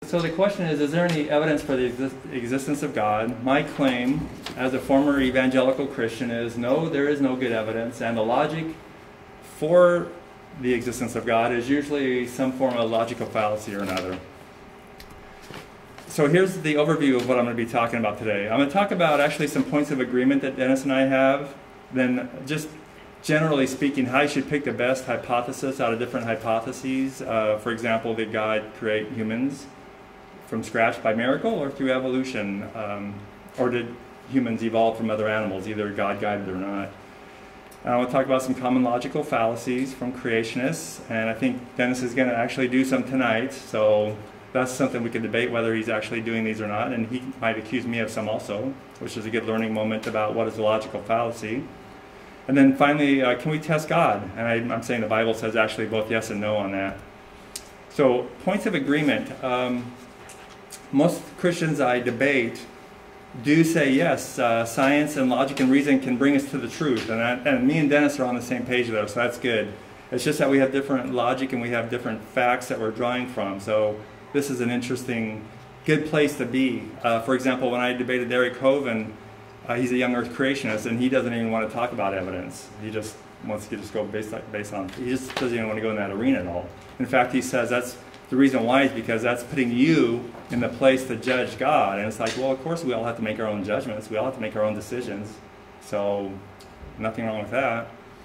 so the question is there any evidence for the existence of God? My claim as a former evangelical Christian is no, there is no good evidence, and the logic for the existence of God is usually some form of logical fallacy or another. So here's the overview of what I'm going to be talking about today. I'm going to talk about actually some points of agreement that Dennis and I have, then just generally speaking, how you should pick the best hypothesis out of different hypotheses. For example, did God create humans from scratch by miracle or through evolution? Or did humans evolve from other animals, either God guided or not? I want to talk about some common logical fallacies from creationists, and I think Dennis is going to actually do some tonight, so that's something we could debate whether he's actually doing these or not, and he might accuse me of some also, which is a good learning moment about what is a logical fallacy. And then finally, can we test God? And I'm saying the Bible says actually both yes and no on that. So points of agreement. Most Christians I debate do say yes, science and logic and reason can bring us to the truth. And me and Dennis are on the same page there, so that's good. It's just that we have different logic and we have different facts that we're drawing from. So this is an interesting, good place to be. For example, when I debated Derek Hovind, he's a young earth creationist, and he doesn't even want to talk about evidence. He just wants to just go based on, he just doesn't even want to go in that arena at all. In fact, he says that's the reason why is because that's putting you in the place to judge God. And it's like, well, of course we all have to make our own judgments. We all have to make our own decisions. So nothing wrong with that.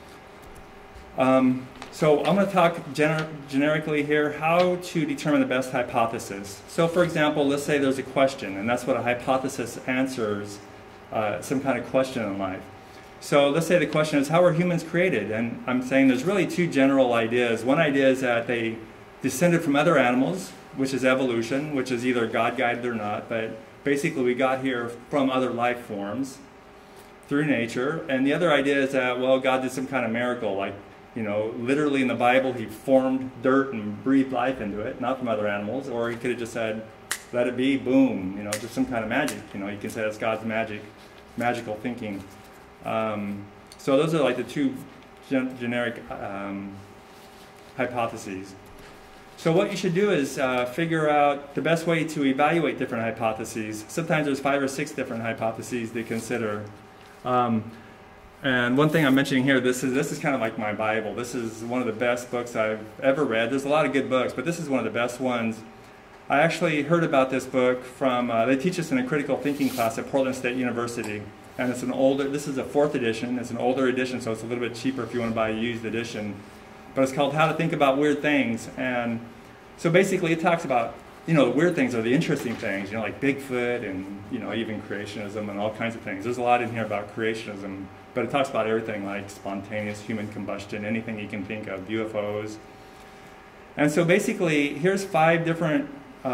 So I'm going to talk generically here how to determine the best hypothesis. So for example, let's say there's a question, and that's what a hypothesis answers, some kind of question in life. So let's say the question is, how are humans created? And I'm saying there's really two general ideas. One idea is that they descended from other animals, which is evolution, which is either God-guided or not, but basically we got here from other life forms through nature. And the other idea is that, well, God did some kind of miracle, like, you know, literally in the Bible he formed dirt and breathed life into it, not from other animals, or he could have just said, let it be, boom, you know, just some kind of magic. You know, you can say that's God's magical thinking. So those are like the two generic hypotheses. So what you should do is figure out the best way to evaluate different hypotheses. Sometimes there's 5 or 6 different hypotheses to consider. And one thing I'm mentioning here, this is kind of like my Bible. This is one of the best books I've ever read. There's a lot of good books, but this is one of the best ones. I actually heard about this book from, they teach us in a critical thinking class at Portland State University. And it's an older, this is a 4th edition. It's an older edition, so it's a little bit cheaper if you want to buy a used edition. But it's called How to Think About Weird Things. And so basically it talks about, you know, the weird things are the interesting things, you know, like Bigfoot and, you know, even creationism and all kinds of things. There's a lot in here about creationism, but it talks about everything like spontaneous human combustion, anything you can think of, UFOs. And so basically, here's 5 different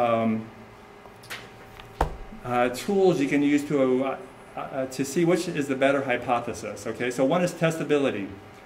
tools you can use to see which is the better hypothesis. Okay, so one is testability.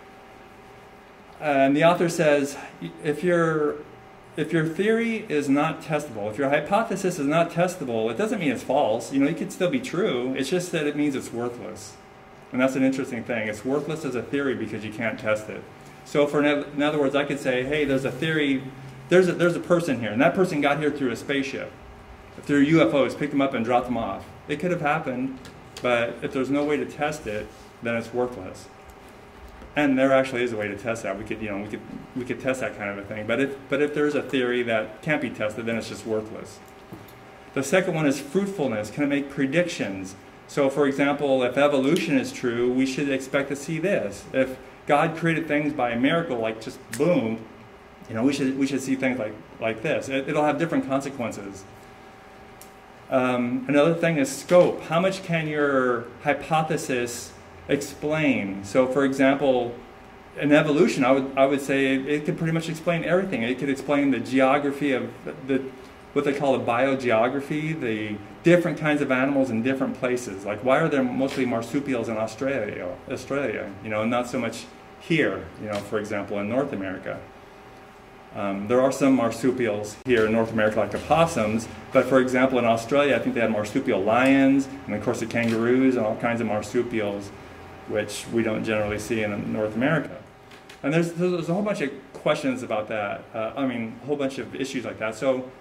And the author says, if your theory is not testable, if your hypothesis is not testable, it doesn't mean it's false. You know, it could still be true. It's just that it means it's worthless. And that's an interesting thing. It's worthless as a theory because you can't test it. So in other words, I could say, hey, there's a theory, there's a person here, and that person got here through a spaceship, through UFOs, picked them up and dropped them off. It could have happened, but if there's no way to test it, then it's worthless. And there actually is a way to test that. We could test that kind of a thing. But if there's a theory that can't be tested, then it's just worthless. The second one is fruitfulness. Can it make predictions? So for example, if evolution is true, we should expect to see this. If God created things by a miracle, like just boom, you know, we should see things like this. It'll have different consequences. Another thing is scope. How much can your hypothesis explain? So for example, in evolution, I would say it could pretty much explain everything. It could explain the geography of what they call the biogeography, the different kinds of animals in different places. Like, why are there mostly marsupials in Australia, you know, and not so much here, you know, for example, in North America. There are some marsupials here in North America, like opossums, but for example, in Australia, I think they had marsupial lions, and of course the kangaroos and all kinds of marsupials, which we don't generally see in North America. And there's a whole bunch of questions about that. I mean, a whole bunch of issues like that. So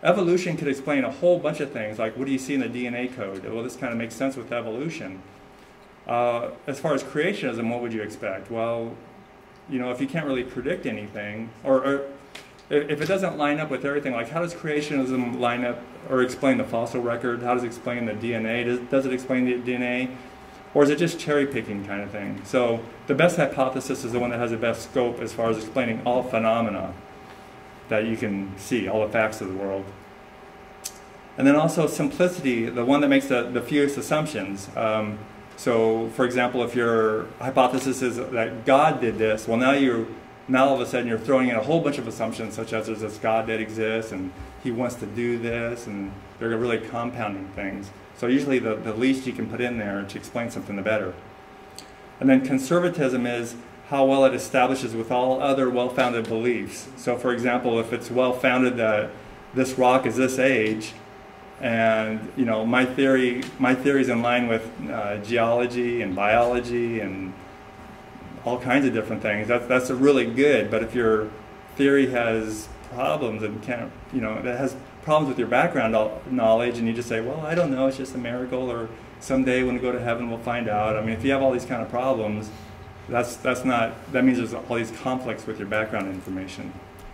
Evolution could explain a whole bunch of things, like what do you see in the DNA code? Well, this kind of makes sense with evolution. As far as creationism, what would you expect? Well, you know, if you can't really predict anything, or if it doesn't line up with everything, like how does creationism line up or explain the fossil record? How does it explain the DNA? Does it explain the DNA? Or is it just cherry picking kind of thing? So the best hypothesis is the one that has the best scope as far as explaining all phenomena that you can see, all the facts of the world. And then also simplicity, the one that makes the fewest assumptions. So, for example, if your hypothesis is that God did this, well, now all of a sudden you're throwing in a whole bunch of assumptions, such as there's this God that exists, and he wants to do this, and they're really compounding things. So usually the least you can put in there to explain something, the better. And then conservatism is how well it establishes with all other well-founded beliefs. So, for example, if it's well-founded that this rock is this age, and you know my theory is in line with geology and biology and all kinds of different things. That's really good. But if your theory has problems and can't, you know, that has problems with your background knowledge, and you just say, well, I don't know, it's just a miracle, or someday when we go to heaven we'll find out. I mean, if you have all these kind of problems, that means there's all these conflicts with your background information.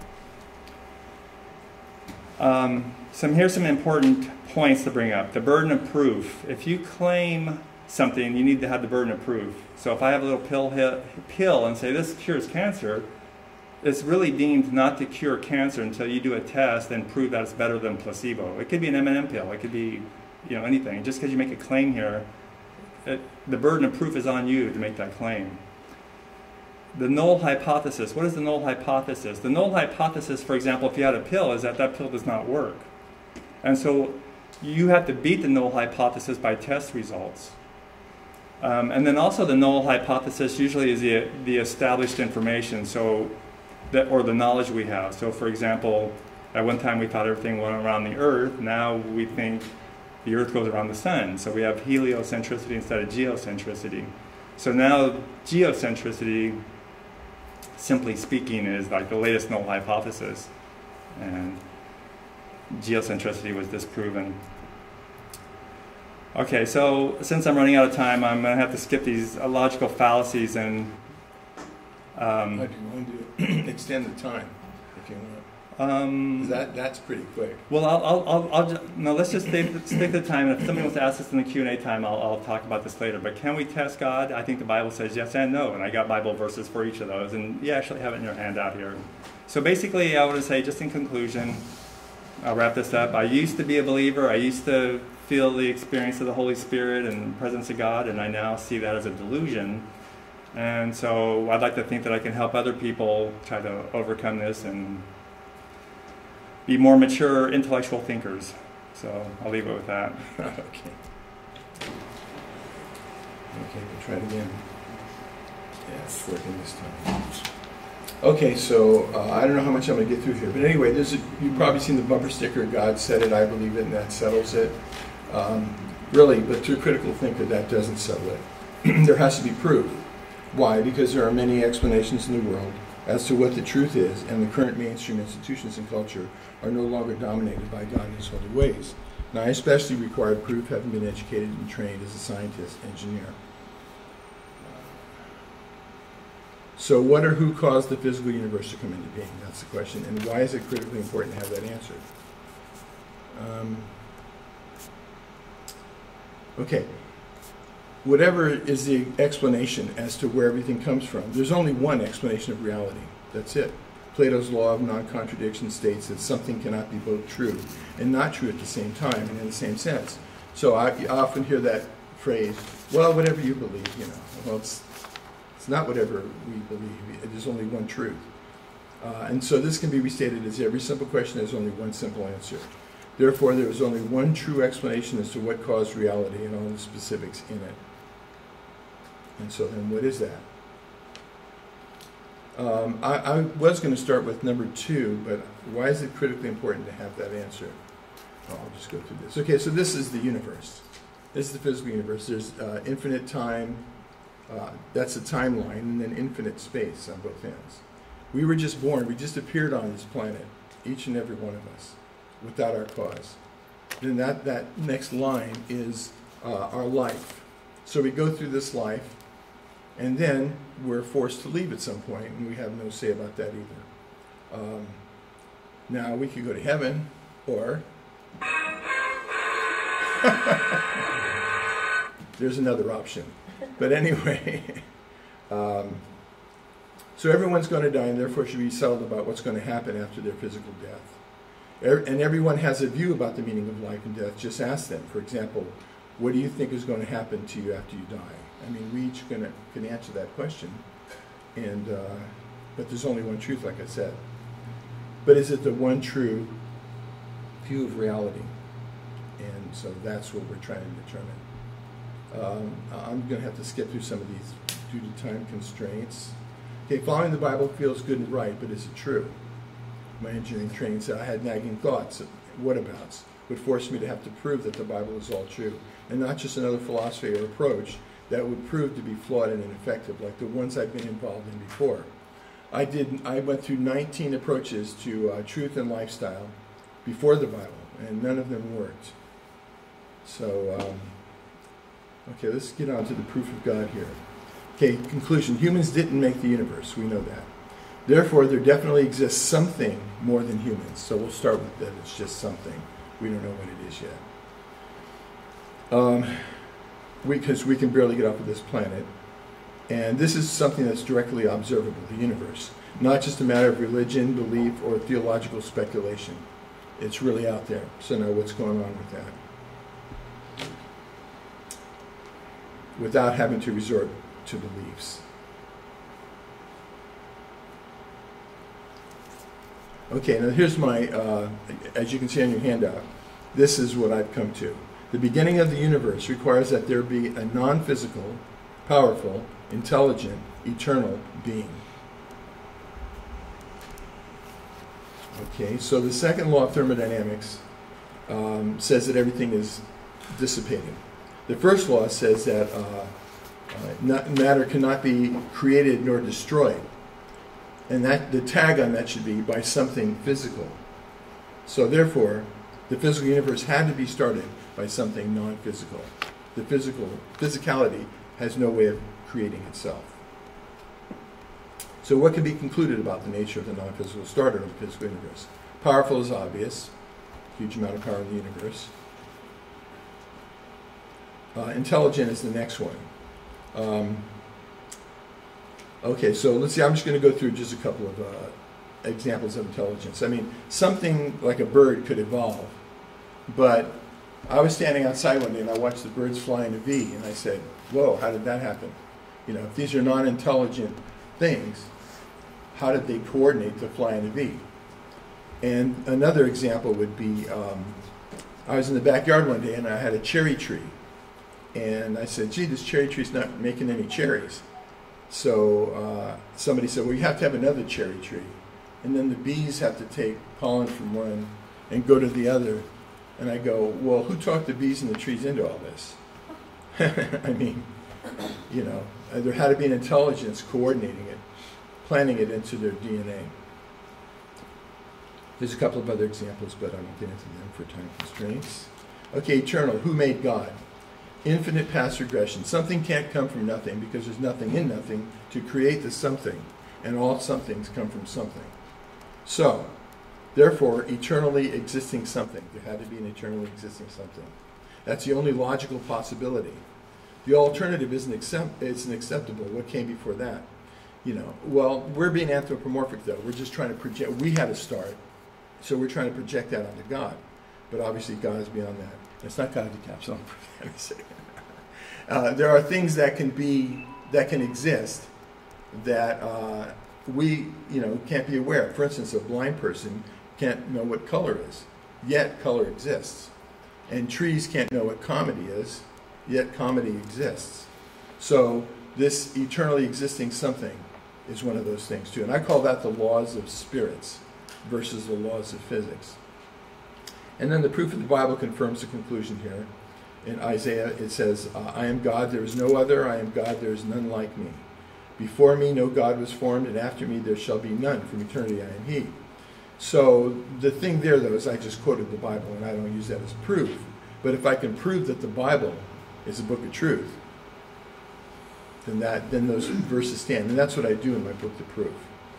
Here's some important points to bring up. The burden of proof. If you claim something, you need to have the burden of proof. So if I have a little pill and say this cures cancer, it's really deemed not to cure cancer until you do a test and prove that it's better than placebo. It could be an M&M pill. It could be, you know, anything. Just because you make a claim here, the burden of proof is on you to make that claim. The null hypothesis. What is the null hypothesis? The null hypothesis, for example, if you had a pill, is that pill does not work. And so you have to beat the null hypothesis by test results. And then also the null hypothesis usually is the established information, or the knowledge we have. So for example, at one time we thought everything went around the Earth. Now we think the Earth goes around the Sun. So we have heliocentricity instead of geocentricity. So now geocentricity, simply speaking, is like the latest null hypothesis. And geocentricity was disproven. Okay, so since I'm running out of time, I'm going to have to skip these logical fallacies and... How do you want to extend the time, if you want? That's pretty quick. Well, no, let's just stick to the time. And if somebody wants to ask us in the Q&A time, I'll talk about this later. But can we test God? I think the Bible says yes and no, and I got Bible verses for each of those. And you actually have it in your handout here. So basically, I want to say, just in conclusion, I'll wrap this up. I used to be a believer. I used to feel the experience of the Holy Spirit and the presence of God, and I now see that as a delusion. And so I'd like to think that I can help other people try to overcome this and be more mature intellectual thinkers. So I'll leave it with that. Okay, we'll try it again. Yeah, it's working this time. Okay, so I don't know how much I'm going to get through here. But anyway, you've probably seen the bumper sticker, God said it, I believe it, and that settles it. Really, but to a critical thinker, that doesn't settle it. There has to be proof. Why? Because there are many explanations in the world as to what the truth is, and the current mainstream institutions and culture are no longer dominated by God and His holy ways. Now, I especially require proof, having been educated and trained as a scientist, engineer. So what or who caused the physical universe to come into being? That's the question. And why is it critically important to have that answered? Okay. Whatever is the explanation as to where everything comes from, there's only one explanation of reality. That's it. Plato's law of non-contradiction states that something cannot be both true and not true at the same time and in the same sense. So I often hear that phrase, well, whatever you believe, you know. Well, it's not whatever we believe. There's only one truth. And so this can be restated as every simple question has only one simple answer. Therefore, there is only one true explanation as to what caused reality and all the specifics in it. And so then what is that? I was going to start with number 2, but why is it critically important to have that answer? I'll just go through this. Okay, so this is the universe. This is the physical universe. There's infinite time. That's a timeline, and then infinite space on both ends. We were just born. We just appeared on this planet, each and every one of us. without our cause. Then that next line is our life. So we go through this life, and then we're forced to leave at some point, and we have no say about that either. Now, we could go to heaven, or there's another option. But anyway, so everyone's going to die, and therefore should be settled about what's going to happen after their physical death. And everyone has a view about the meaning of life and death. Just ask them. For example, what do you think is going to happen to you after you die? I mean, we each can answer that question, and but there's only one truth, like I said. But is it the one true view of reality? And so that's what we're trying to determine. I'm going to have to skip through some of these due to time constraints. Okay, following the Bible feels good and right, but is it true? My engineering training said I had nagging thoughts, whatabouts, would force me to have to prove that the Bible is all true, and not just another philosophy or approach that would prove to be flawed and ineffective, like the ones I've been involved in before. I went through 19 approaches to truth and lifestyle before the Bible, and none of them worked. So, okay, let's get on to the proof of God here. Okay, conclusion. Humans didn't make the universe. We know that. Therefore, there definitely exists something more than humans. So we'll start with that. It's just something. We don't know what it is yet. Because we can barely get off of this planet. And this is something that's directly observable, the universe. Not just a matter of religion, belief, or theological speculation. It's really out there. So now what's going on with that? Without having to resort to beliefs. Okay, now here's my, as you can see on your handout, this is what I've come to. The beginning of the universe requires that there be a non-physical, powerful, intelligent, eternal being. Okay, so the second law of thermodynamics says that everything is dissipated. The first law says that matter cannot be created nor destroyed. And that the tag on that should be by something physical. So therefore, the physical universe had to be started by something non-physical. The physicality has no way of creating itself. So what can be concluded about the nature of the non-physical starter of the physical universe? Powerful is obvious. Huge amount of power in the universe. Intelligent is the next one. Okay, so let's see, I'm just going to go through just a couple of examples of intelligence. I mean, something like a bird could evolve, but I was standing outside one day and I watched the birds fly in a V, and I said, whoa, how did that happen? You know, if these are non-intelligent things, how did they coordinate to fly in a V? And another example would be, I was in the backyard one day and I had a cherry tree, and I said, gee, this cherry tree's not making any cherries. So somebody said, well, you have to have another cherry tree. And then the bees have to take pollen from one and go to the other. And I go, well, who talked the bees and the trees into all this? I mean, you know, there had to be an intelligence coordinating it, planning it into their DNA. There's a couple of other examples, but I won't get into them for time constraints. Okay, eternal. Who made God? Infinite past regression. Something can't come from nothing because there's nothing in nothing to create the something, and all somethings come from something. So, therefore, eternally existing something. There had to be an eternally existing something. That's the only logical possibility. The alternative isn't acceptable. What came before that? You know, well, we're being anthropomorphic though. We're just trying to project. We had a start, so we're trying to project that onto God. But obviously, God is beyond that. It's not God of the capsule. There are things that can exist that we, can't be aware of. For instance, a blind person can't know what color is, yet color exists. And trees can't know what comedy is, yet comedy exists. So this eternally existing something is one of those things too. And I call that the laws of spirits versus the laws of physics. And then the proof of the Bible confirms the conclusion here. In Isaiah, it says, I am God, there is no other. I am God, there is none like me. Before me no God was formed, and after me there shall be none. From eternity I am He. So the thing there, though, is I just quoted the Bible, and I don't use that as proof. But if I can prove that the Bible is a book of truth, then those verses stand. And that's what I do in my book, The Proof.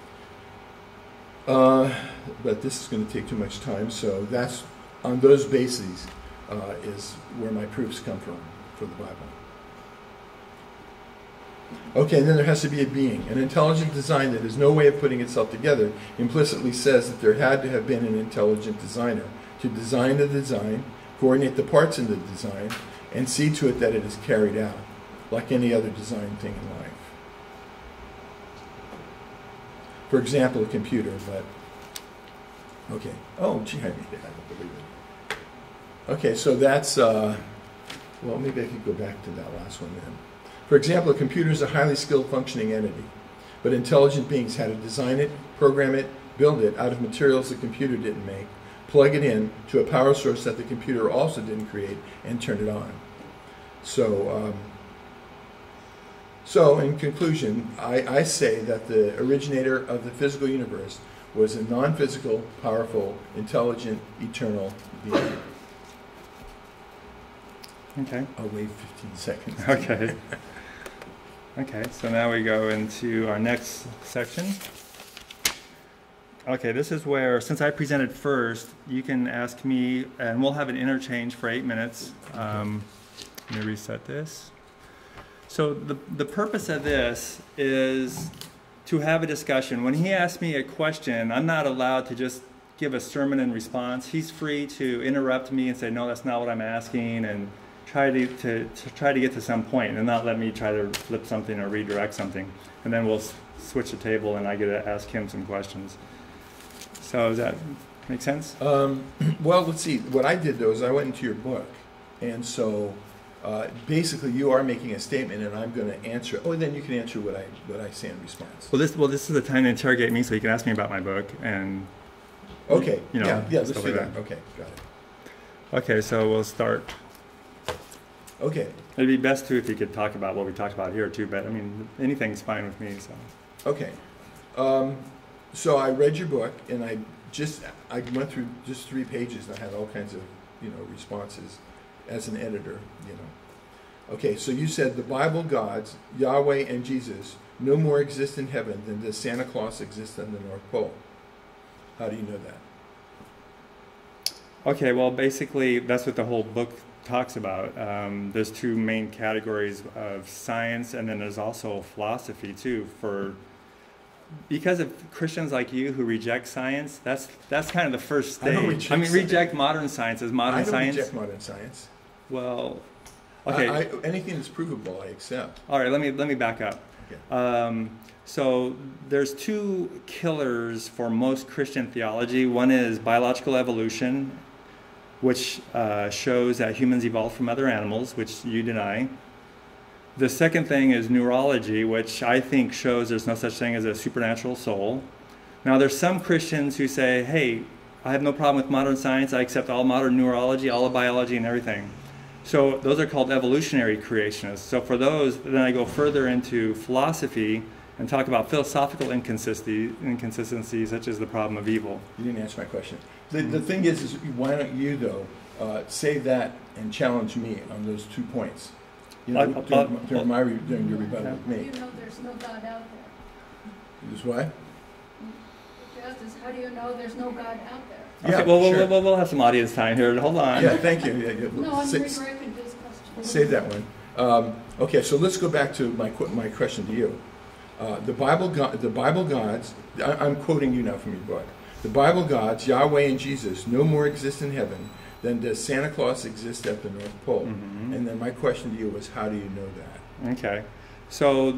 But this is going to take too much time, so that's on those bases is where my proofs come from for the Bible. Okay, and then there has to be a being. An intelligent design that has no way of putting itself together implicitly says that there had to have been an intelligent designer to design the design, coordinate the parts in the design, and see to it that it is carried out, like any other design thing in life. For example, a computer, but... Okay. Oh, gee, I made it. I don't believe it. Okay, so that's... well, maybe I could go back to that last one then. For example, a computer is a highly skilled functioning entity, but intelligent beings had to design it, program it, build it out of materials the computer didn't make, plug it in to a power source that the computer also didn't create, and turn it on. So in conclusion, I say that the originator of the physical universe was a non-physical, powerful, intelligent, eternal being. Okay. I'll wait 15 seconds. Okay. Okay, so now we go into our next section. Okay, this is where, since I presented first, you can ask me, and we'll have an interchange for 8 minutes. Let me reset this. So the purpose of this is to have a discussion. When he asks me a question, I'm not allowed to just give a sermon in response. He's free to interrupt me and say, no, that's not what I'm asking, and try to get to some point and not let me try to flip something or redirect something. And then we'll switch the table and I get to ask him some questions. So does that make sense? Well, let's see. What I did, though, is I went into your book. And so basically you are making a statement and I'm going to answer. Oh, and then you can answer what I say in response. Well, this is the time to interrogate me so you can ask me about my book. And okay. You know, yeah, let's do like that. Okay, got it. Okay, so we'll start. Okay. It'd be best, too, if you could talk about what we talked about here, too, but, I mean, anything's fine with me, so. Okay. So I read your book, and I went through just 3 pages, and I had all kinds of, responses as an editor, Okay, so you said the Bible gods, Yahweh and Jesus, no more exist in heaven than does Santa Claus exist on the North Pole. How do you know that? Okay, well, basically, that's what the whole book talks about. There's 2 main categories of science, and then there's also philosophy too. Because of Christians like you who reject science, that's kind of the first stage. Reject modern science as modern science. I don't reject modern science. Well, okay. Anything that's provable, I accept. All right, let me back up. Okay. So there's 2 killers for most Christian theology. One is biological evolution, which shows that humans evolved from other animals, which you deny. The second thing is neurology, which I think shows there's no such thing as a supernatural soul. Now, there's some Christians who say, hey, I have no problem with modern science. I accept all modern neurology, all of biology, and everything. So those are called evolutionary creationists. So for those, then I go further into philosophy and talk about philosophical inconsistencies, such as the problem of evil. You didn't answer my question. The thing is why don't you, though, say that and challenge me on those 2 points? During your rebuttal with me. How do you know there's no God out there? Is what? Justice, how do you know there's no God out there? Okay, yeah, sure. we'll have some audience time here. Hold on. Yeah, thank you. No, I'm redirecting this question. Save that one. Okay, so let's go back to my question to you. The Bible gods, I'm quoting you now from your book. The Bible gods, Yahweh and Jesus, no more exist in heaven than does Santa Claus exist at the North Pole. Mm-hmm. And then my question to you was, how do you know that? Okay. So,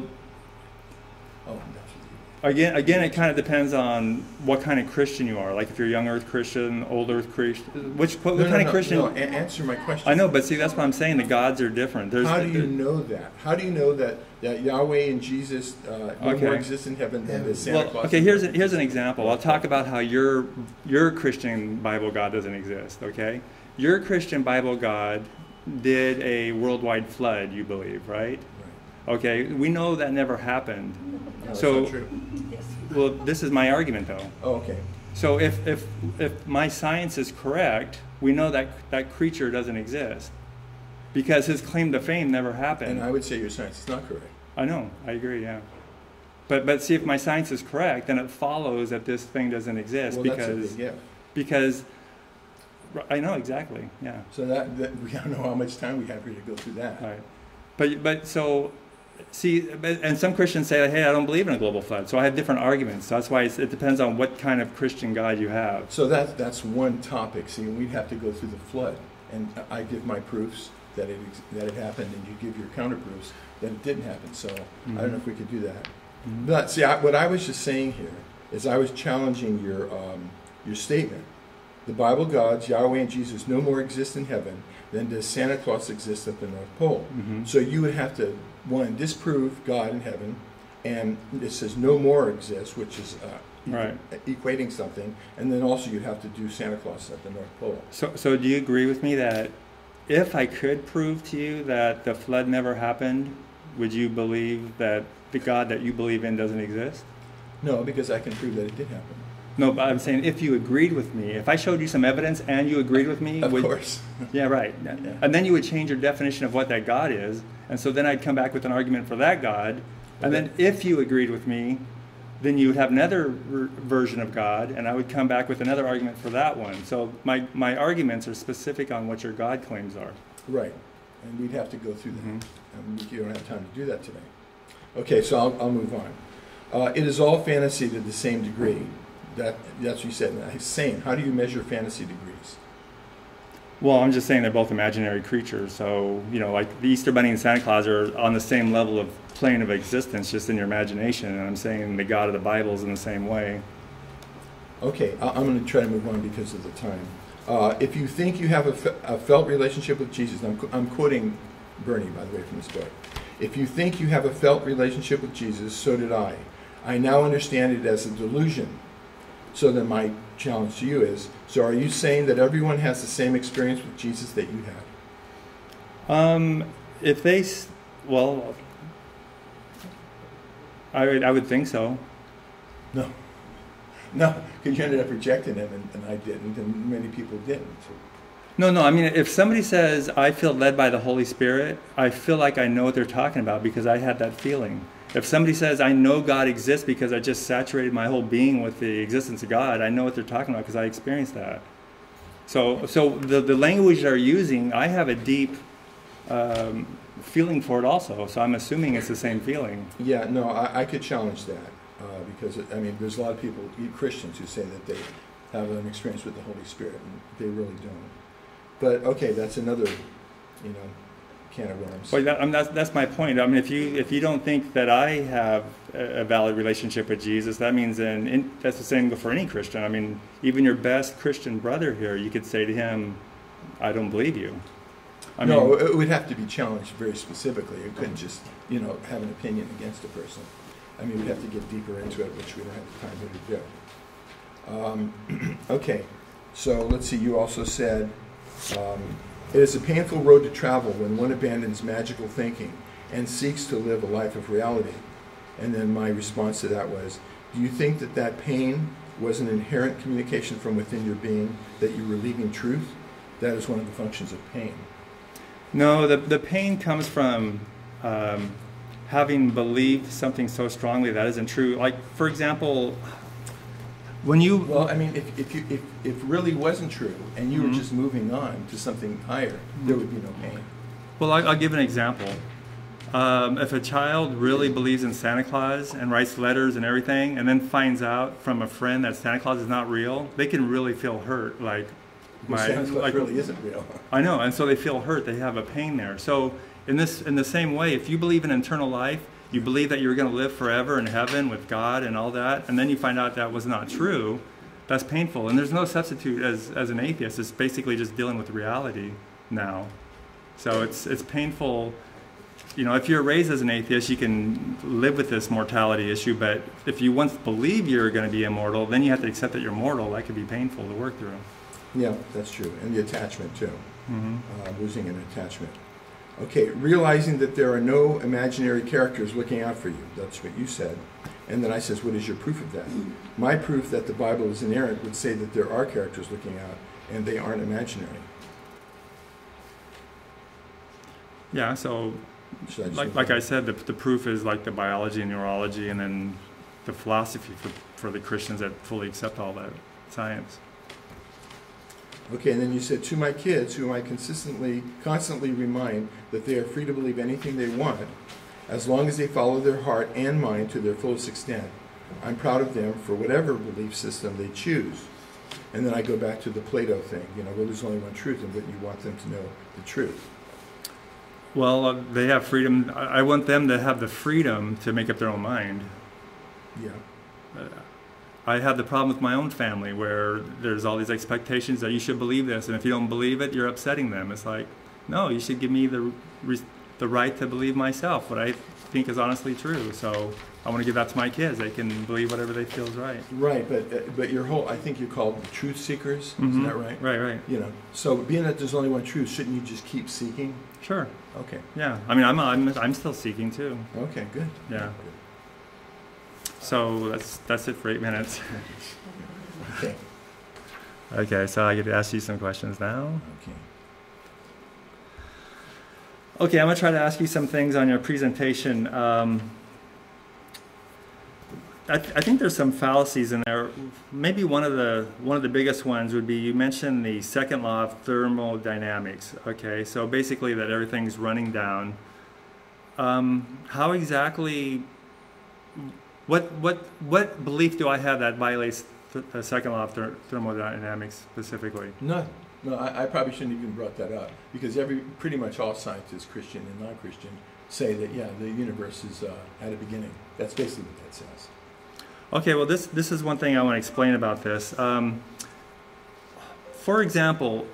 again, it kind of depends on what kind of Christian you are. Like if you're young Earth Christian, old Earth Christian, what kind of Christian? No, answer my question. I know, but see, that's what I'm saying. The gods are different. How do you know that? How do you know that Yahweh and Jesus no more exist in heaven than does Santa Claus? Okay, here's an example. I'll talk about how your Christian Bible God doesn't exist, okay? Your Christian Bible God did a worldwide flood, you believe, right? Okay, we know that never happened. No, so, that's not true. Yes. Well, this is my argument, though. Oh, okay. So if my science is correct, we know that that creature doesn't exist because his claim to fame never happened. And I would say your science is not correct. I know, I agree, yeah. But see, if my science is correct, then it follows that this thing doesn't exist Well, that's a big if. Because I know exactly, yeah. So that we don't know how much time we have here to go through that. Right. But so, see, and some Christians say, hey, I don't believe in a global flood. So I have different arguments. So that's why it depends on what kind of Christian God you have. So that's one topic. See, we'd have to go through the flood, and I give my proofs that it happened, and you give your counter proofs that it didn't happen. So I don't know if we could do that. Mm-hmm. But see, what I was just saying here is I was challenging your statement. The Bible gods, Yahweh and Jesus, no more exist in heaven than does Santa Claus exist at the North Pole. Mm-hmm. So you would have to, one, disprove God in heaven, and it says no more exists, which is equating something, and then also you'd have to do Santa Claus at the North Pole. So do you agree with me that if I could prove to you that the flood never happened, would you believe that the God that you believe in doesn't exist? No, because I can prove that it did happen. No, but I'm saying if you agreed with me, if I showed you some evidence and you agreed with me, of course. Yeah, right. Yeah. And then you would change your definition of what that God is, and so then I'd come back with an argument for that God, and then if you agreed with me, then you would have another version of God, and I would come back with another argument for that one. So my arguments are specific on what your God claims are. Right, and we'd have to go through that. You don't have time to do that today. Okay, so I'll move on. It is all fantasy to the same degree. That's what you said. Same. How do you measure fantasy degrees? Well, I'm just saying they're both imaginary creatures. So, like the Easter Bunny and Santa Claus are on the same level of plane of existence, just in your imagination. And I'm saying the God of the Bible is in the same way. Okay, I'm going to try to move on because of the time. If you think you have a felt relationship with Jesus, I'm quoting Bernie, by the way, from this book. If you think you have a felt relationship with Jesus, so did I. I now understand it as a delusion. So then my challenge to you is, so are you saying that everyone has the same experience with Jesus that you have? If they, well, I would think so. No, because you ended up rejecting him, and I didn't, and many people didn't. No, I mean, if somebody says, I feel led by the Holy Spirit, I feel like I know what they're talking about because I had that feeling. If somebody says, I know God exists because I just saturated my whole being with the existence of God, I know what they're talking about because I experienced that. So the language they're using, I have a deep feeling for it also. So I'm assuming it's the same feeling. Yeah, no, I could challenge that because, I mean, there's a lot of people, Christians, who say that they have an experience with the Holy Spirit, and they really don't. But, okay, that's another, can of worms. Well, that's my point. I mean, if you don't think that I have a valid relationship with Jesus, that means that's the same for any Christian. I mean, even your best Christian brother here, you could say to him, I don't believe you. No, it would have to be challenged very specifically. It couldn't just, have an opinion against a person. I mean, we'd have to get deeper into it, which we don't have time to do. Okay, so let's see. You also said, it is a painful road to travel when one abandons magical thinking and seeks to live a life of reality. And then my response to that was, do you think that pain was an inherent communication from within your being that you were leaving truth? That is one of the functions of pain. No, the pain comes from having believed something so strongly that isn't true. Like, for example, when you... Well, I mean, if really wasn't true and you were just moving on to something higher, there would be no pain. Well, I'll give an example. If a child really believes in Santa Claus and writes letters and everything, and then finds out from a friend that Santa Claus is not real, they can really feel hurt. Like, Santa Claus really isn't real. I know, and so they feel hurt. They have a pain there. So in the same way, if you believe in eternal life, you believe that you're going to live forever in heaven with God and all that, and then you find out that was not true, that's painful. And there's no substitute as an atheist. It's basically just dealing with reality now. So it's painful. If you're raised as an atheist, you can live with this mortality issue, but if you once believe you're going to be immortal, then you have to accept that you're mortal. That could be painful to work through. Yeah, that's true. And the attachment, too. Losing an attachment. Okay, realizing that there are no imaginary characters looking out for you. That's what you said. And then I says, what is your proof of that? My proof that the Bible is inerrant would say that there are characters looking out, and they aren't imaginary. Yeah, so like I said, the proof is like the biology and neurology, and then the philosophy for the Christians that fully accept all that science. Okay, and then you said, to my kids, whom I constantly remind that they are free to believe anything they want, as long as they follow their heart and mind to their fullest extent. I'm proud of them for whatever belief system they choose. And then I go back to the Plato thing, well, there's only one truth, and but you want them to know the truth. Well, they have freedom. I want them to have the freedom to make up their own mind. Yeah. I have the problem with my own family where there's all these expectations that you should believe this, and if you don't believe it, you're upsetting them. It's like, no, you should give me the right to believe myself, what I think is honestly true. So I want to give that to my kids. They can believe whatever they feel is right. Right, but your whole, I think you're called truth seekers, isn't that right? Right. So being that there's only one truth, shouldn't you just keep seeking? Sure. Okay. Yeah, I mean, I'm still seeking too. Okay, good. Yeah. So that's it for 8 minutes. Okay. Okay, so I get to ask you some questions now. Okay. Okay, I'm gonna try to ask you some things on your presentation. I think there's some fallacies in there. Maybe one of the biggest ones would be you mentioned the second law of thermodynamics. Okay, so basically that everything's running down. How exactly? What belief do I have that violates the second law of thermodynamics specifically? No, I probably shouldn't even brought that up, because pretty much all scientists, Christian and non-Christian, say that the universe is at a beginning. That's basically what that says. Okay, well this is one thing I want to explain about this. For example,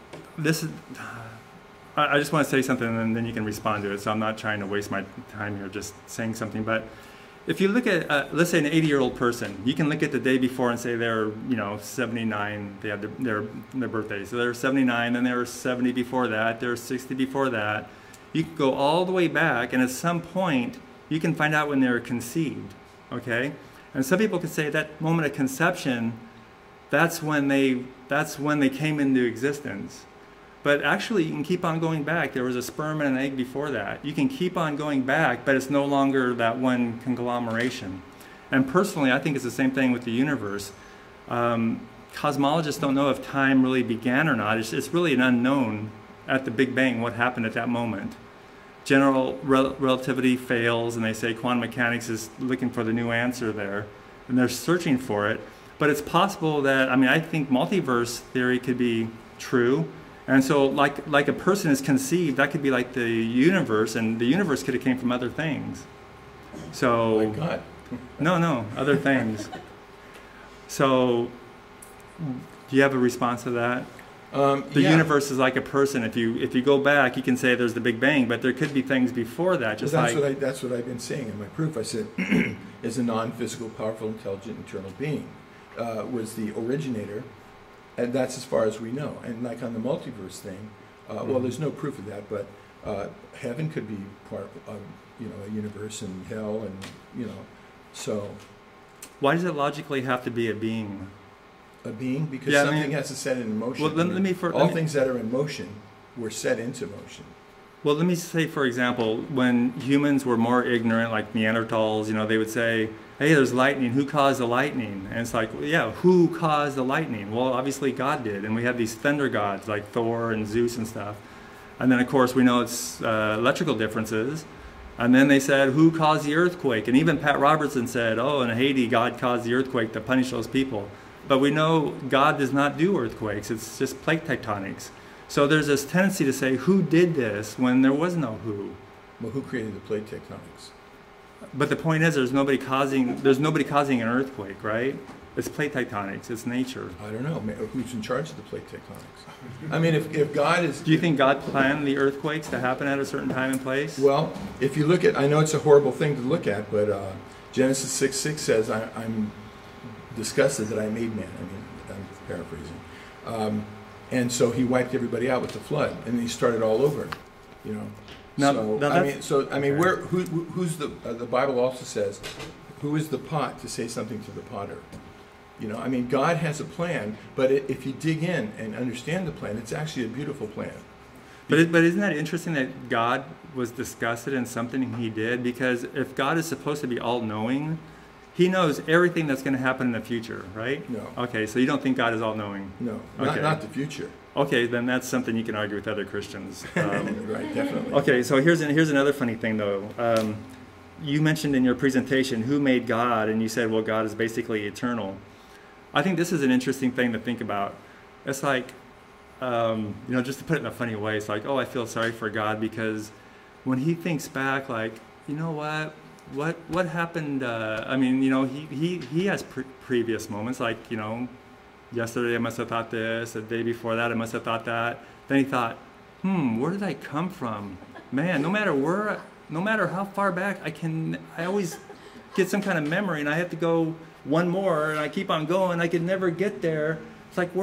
I just want to say something and then you can respond to it. So I'm not trying to waste my time here just saying something, but if you look at, let's say an 80-year-old person, you can look at the day before and say they're, 79, they had their birthday. So they're 79, then they were 70 before that, they're 60 before that. You can go all the way back, and at some point, you can find out when they were conceived, okay? And some people could say that moment of conception, that's when they came into existence. But actually, you can keep on going back. There was a sperm and an egg before that. You can keep on going back, but it's no longer that one conglomeration. And personally, I think it's the same thing with the universe. Cosmologists don't know if time really began or not. It's really an unknown at the Big Bang, what happened at that moment. General relativity fails, and they say quantum mechanics is looking for the new answer there, and they're searching for it. But it's possible that, I think multiverse theory could be true. And so like a person is conceived, that could be like the universe, and the universe could have came from other things. So, Oh my God. no, other things. So, do you have a response to that? The universe is like a person. If you go back, you can say there's the Big Bang, but there could be things before that. Just that's what I've been saying in my proof. I said, is a non-physical, powerful, intelligent, eternal being was the originator. And that's as far as we know. And like on the multiverse thing, well, there's no proof of that, but heaven could be part of, a universe, and hell, and, so. Why does it logically have to be a being? A being? Because something has to set it in motion. Well, all things that are in motion were set into motion. Well, let me say, for example, when humans were more ignorant, like Neanderthals, they would say, hey, there's lightning. Who caused the lightning? And it's like, well, yeah, who caused the lightning? Well, obviously God did. And we have these thunder gods like Thor and Zeus and stuff. And then, of course, we know it's electrical differences. And then they said, who caused the earthquake? And even Pat Robertson said, oh, in Haiti, God caused the earthquake to punish those people. But we know God does not do earthquakes. It's just plate tectonics. So there's this tendency to say, who did this when there was no who? Well, who created the plate tectonics? But the point is, there's nobody causing an earthquake, right? It's plate tectonics. It's nature. I don't know. Who's in charge of the plate tectonics? If God is... Do you think God planned the earthquakes to happen at a certain time and place? Well, if you look at... I know it's a horrible thing to look at, but Genesis 6:6 says, I'm disgusted that I made man. I'm paraphrasing. And so he wiped everybody out with the flood, and he started all over, Who's the Bible also says, who is the pot to say something to the potter? You know, I mean, God has a plan, but if you dig in and understand the plan, it's actually a beautiful plan. But isn't that interesting that God was disgusted in something he did? Because if God is supposed to be all-knowing, he knows everything that's going to happen in the future, right? No. Okay, so you don't think God is all-knowing? No, okay. not the future. Okay, then that's something you can argue with other Christians. Right, definitely. Okay, so here's another funny thing, though. You mentioned in your presentation, who made God? And you said, well, God is basically eternal. I think this is an interesting thing to think about. It's like, you know, just to put it in a funny way, it's like, oh, I feel sorry for God because when he thinks back, like, you know what happened? I mean, you know, he has previous moments, like, you know, yesterday I must have thought this, the day before that I must have thought that. Then he thought, where did I come from? Man, no matter how far back I always get some kind of memory, and I have to go one more, and I keep on going. I could never get there. It's like,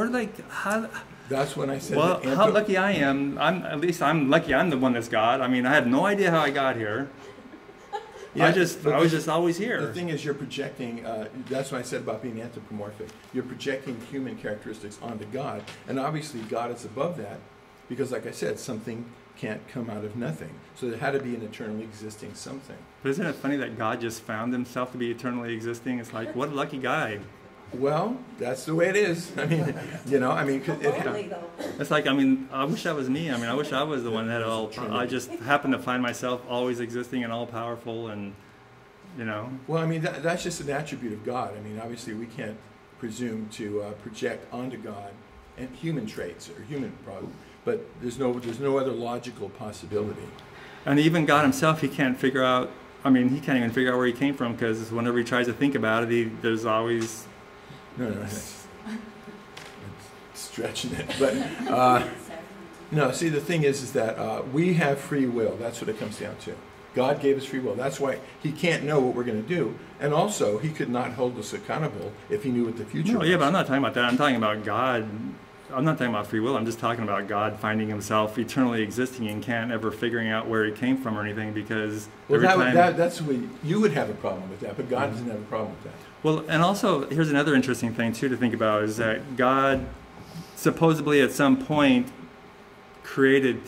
That's when I said. Well, how lucky I am. I'm lucky. I'm the one that's God. I mean, I have no idea how I got here. Yeah, I was just always here. The thing is, you're projecting. That's what I said about being anthropomorphic. You're projecting human characteristics onto God, and obviously God is above that, because, like I said, something can't come out of nothing. So there had to be an eternally existing something. But isn't it funny that God just found himself to be eternally existing? It's like, what a lucky guy. Well, that's the way it is. I mean, you know, I mean, it's like, I mean, I wish that was me. I mean, I wish I was the one that all. I just happen to find myself always existing and all powerful, and you know. Well, I mean, that's just an attribute of God. I mean, obviously, we can't presume to project onto God and human traits or human problems. But there's no other logical possibility. And even God himself, he can't figure out. I mean, he can't even figure out where he came from, because whenever he tries to think about it, there's always. No, it's stretching it. But no. See, the thing is that we have free will. That's what it comes down to. God gave us free will. That's why he can't know what we're going to do, and also he could not hold us accountable if he knew what the future was. Yeah, but I'm not talking about that. I'm talking about God. I'm not talking about free will. I'm just talking about God finding himself eternally existing and can't ever figuring out where he came from or anything, because that's what you would have a problem with that, but God doesn't have a problem with that. Well, and also here's another interesting thing too to think about, is that God supposedly at some point created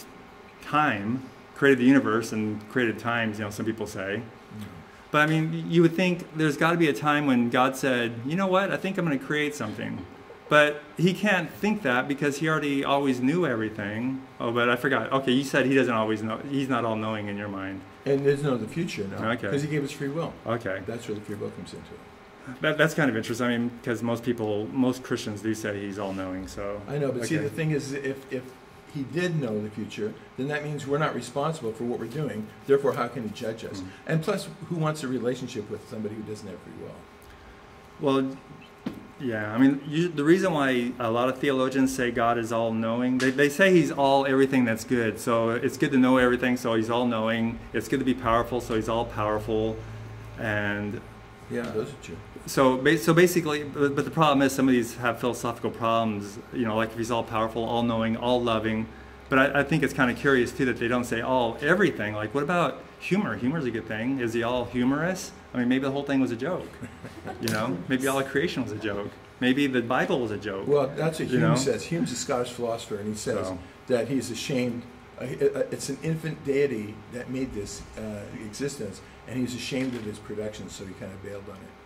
the universe and created times, you know, some people say. But I mean, you would think there's got to be a time when God said, you know what, I think I'm going to create something. But he can't think that because he already always knew everything. Oh, but I forgot. Okay, you said he doesn't always know. He's not all-knowing in your mind. And there's no the future, no. Okay. Because he gave us free will. Okay. That's where the free will comes into it. That's kind of interesting. I mean, because most Christians do say he's all-knowing. So I know, but see, the thing is, if he did know the future, then that means we're not responsible for what we're doing. Therefore, how can he judge us? And plus, who wants a relationship with somebody who doesn't have free will? Well, yeah. I mean, the reason why a lot of theologians say God is all-knowing, they say he's everything that's good. So it's good to know everything, so he's all-knowing. It's good to be powerful, so he's all-powerful. And yeah, those are true. So basically, but the problem is some of these have philosophical problems, you know, like if he's all-powerful, all-knowing, all-loving. But I think it's kind of curious, too, that they don't say everything. Like, what about humor? Humor's a good thing. Is he all humorous? I mean, maybe the whole thing was a joke, you know? Maybe all of creation was a joke. Maybe the Bible was a joke. Well, that's what Hume says. Hume's a Scottish philosopher, and he says that he's ashamed. It's an infant deity that made this existence, and he's ashamed of his production, so he kind of bailed on it.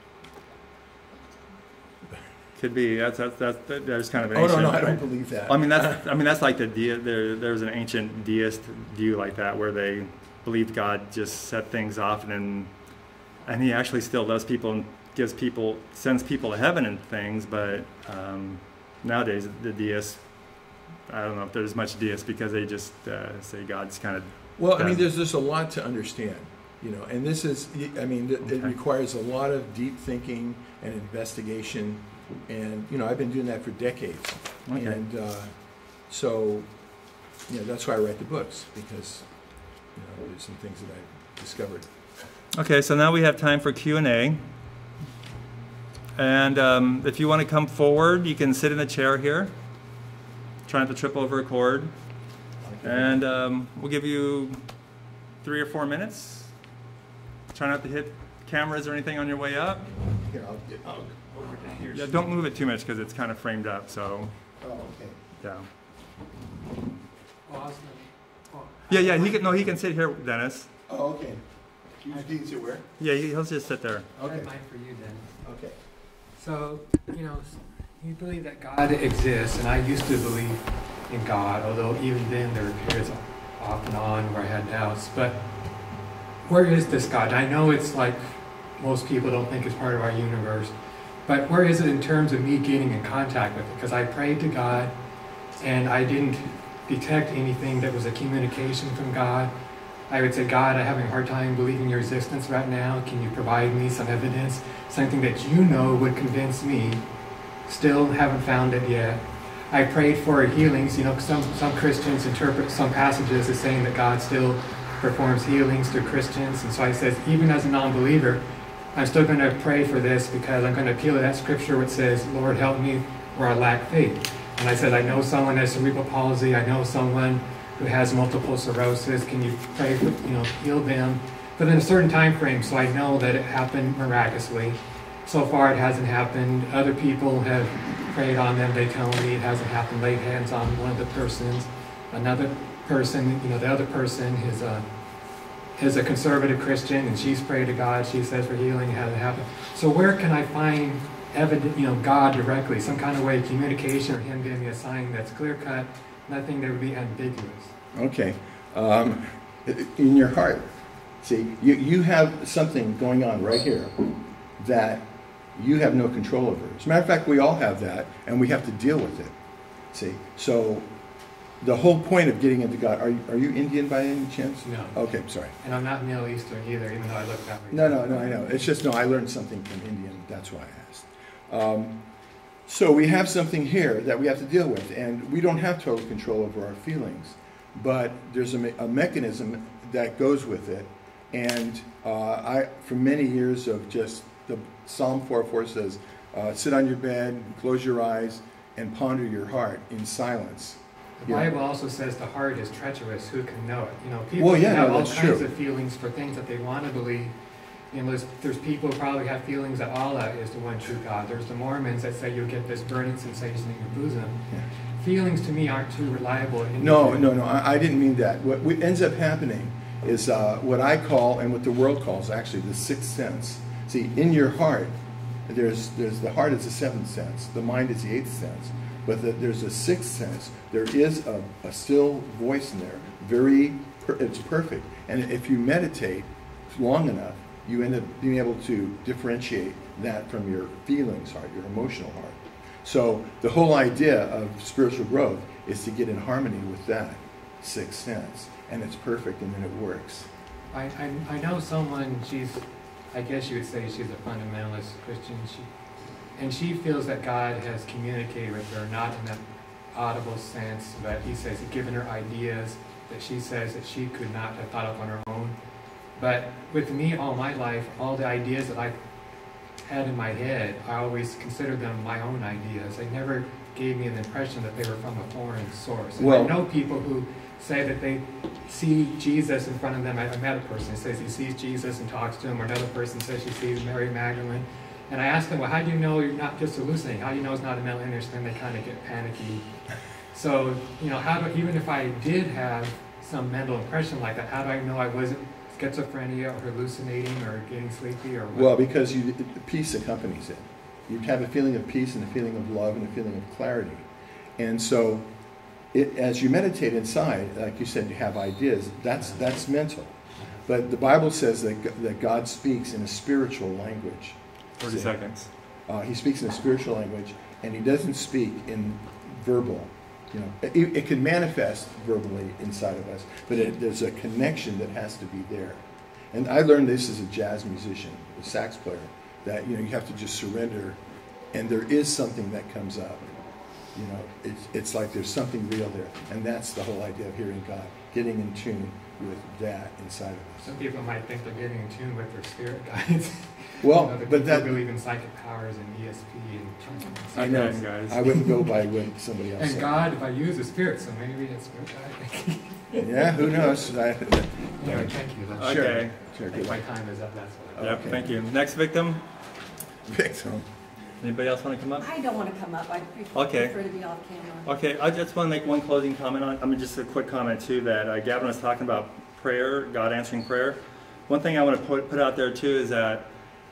Could be. There's kind of an ancient. Oh no, I don't believe that. I mean that's like there's an ancient deist view like that, where they believed God just set things off, and he actually still does people and sends people to heaven and things. But nowadays the deists, I don't know if there's much deists, because they just say God's kind of. Well, I mean, there's just a lot to understand, you know, and this is, I mean, it requires a lot of deep thinking and investigation. And, you know, I've been doing that for decades. Okay. And so, you know, that's why I write the books, because, you know, there's some things that I discovered. Okay, so now we have time for Q&A. And if you want to come forward, you can sit in the chair here. Try not to trip over a cord. Okay. And we'll give you 3 or 4 minutes. Try not to hit cameras or anything on your way up. Here, I'll get over to here. Yeah, don't move it too much because it's kind of framed up. So, Oh, okay. yeah. Awesome. Yeah. He can sit here, Dennis. Oh, okay. You can sit where? Yeah, he'll just sit there. I Okay. have mine for you, Dennis. Okay. So, you believe that God exists, and I used to believe in God, although even then there were periods off and on where I had doubts. But where is this God? I know it's like most people don't think it's part of our universe, but where is it in terms of me getting in contact with it? Because I prayed to God, and I didn't detect anything that was a communication from God. I would say, God, I'm having a hard time believing your existence right now. Can you provide me some evidence? Something that you know would convince me. Still haven't found it yet. I prayed for healings. Some Christians interpret some passages as saying that God still performs healings through Christians. And so I said, even as a non-believer, I'm still going to pray for this because I'm going to appeal to that scripture which says, Lord, help me where I lack faith. And I said, I know someone has cerebral palsy. I know someone who has multiple sclerosis. Can you pray for, heal them? But in a certain time frame, so I know that it happened miraculously. So far, it hasn't happened. Other people have prayed on them. They tell me it hasn't happened. Laid hands on one of the persons. Another person, the other person is a conservative Christian, and she's prayed to God. She says for healing, it hasn't happened. So where can I find evidence, God directly, some kind of way of communication, or Him giving me a sign that's clear cut, nothing that would be ambiguous? Okay. In your heart, see, you have something going on right here that you have no control over. As a matter of fact, we all have that, and we have to deal with it. See, so the whole point of getting into God, are you Indian by any chance? No. Okay, sorry. And I'm not Middle Eastern either, even though I look that way. No, I know. It's just, I learned something from Indian. That's why I asked. So we have something here that we have to deal with, and we don't have total control over our feelings, but there's a mechanism that goes with it. And for many years of just the Psalm 4:4 says, sit on your bed, close your eyes, and ponder your heart in silence. The Bible also says the heart is treacherous. Who can know it? People have all kinds of feelings for things that they want to believe. There's people who probably have feelings that Allah is the one true God. There's the Mormons that say you'll get this burning sensation in your bosom. Yeah. Feelings to me aren't too reliable. No. I didn't mean that. What ends up happening is what I call, and what the world calls actually, the sixth sense. See, in your heart, there's the heart is the seventh sense. The mind is the eighth sense. But there's a sixth sense. There is a still voice in there. It's perfect. And if you meditate long enough, you end up being able to differentiate that from your feelings heart, your emotional heart. So the whole idea of spiritual growth is to get in harmony with that sixth sense. And it's perfect, and then it works. I know someone, I guess you would say she's a fundamentalist Christian, and she feels that God has communicated with her, not in an audible sense, but He says He's given her ideas that she says that she could not have thought of on her own. But with me all my life, all the ideas that I had in my head, I always considered them my own ideas. They never gave me an impression that they were from a foreign source. And I know people who say that they see Jesus in front of them. I met a person who says he sees Jesus and talks to him, or another person says she sees Mary Magdalene. And I asked them, well, how do you know you're not just hallucinating? How do you know it's not a mental illness? Then they kind of get panicky. So, even if I did have some mental impression like that, how do I know I wasn't schizophrenia or hallucinating or getting sleepy or what? Well, because peace accompanies it. You have a feeling of peace and a feeling of love and a feeling of clarity. And so as you meditate inside, like you said, you have ideas. That's mental. But the Bible says that God speaks in a spiritual language. 30 seconds. He speaks in a spiritual language, and He doesn't speak in verbal. It can manifest verbally inside of us, but there's a connection that has to be there. And I learned this as a jazz musician, a sax player, that you have to just surrender, and there is something that comes up. It's like there's something real there, and that's the whole idea of hearing God, getting in tune with that inside of us. Some people might think they're getting in tune with their spirit guides. Well, but that believe in psychic powers and ESP and I know, guys. I wouldn't go by what somebody else said. And God, if I use the spirit, so maybe it's spirit guide. Yeah, who knows? Yeah, thank you. That's Okay. Sure, I think my time is up. That's what. Yep, Okay. thank you. Next victim. Victim. Anybody else want to come up? I don't want to come up. I Okay. prefer to be off camera. Okay, I just want to make one closing comment on. I mean, just a quick comment too. That Gavin was talking about prayer, God answering prayer. One thing I want to put out there too is that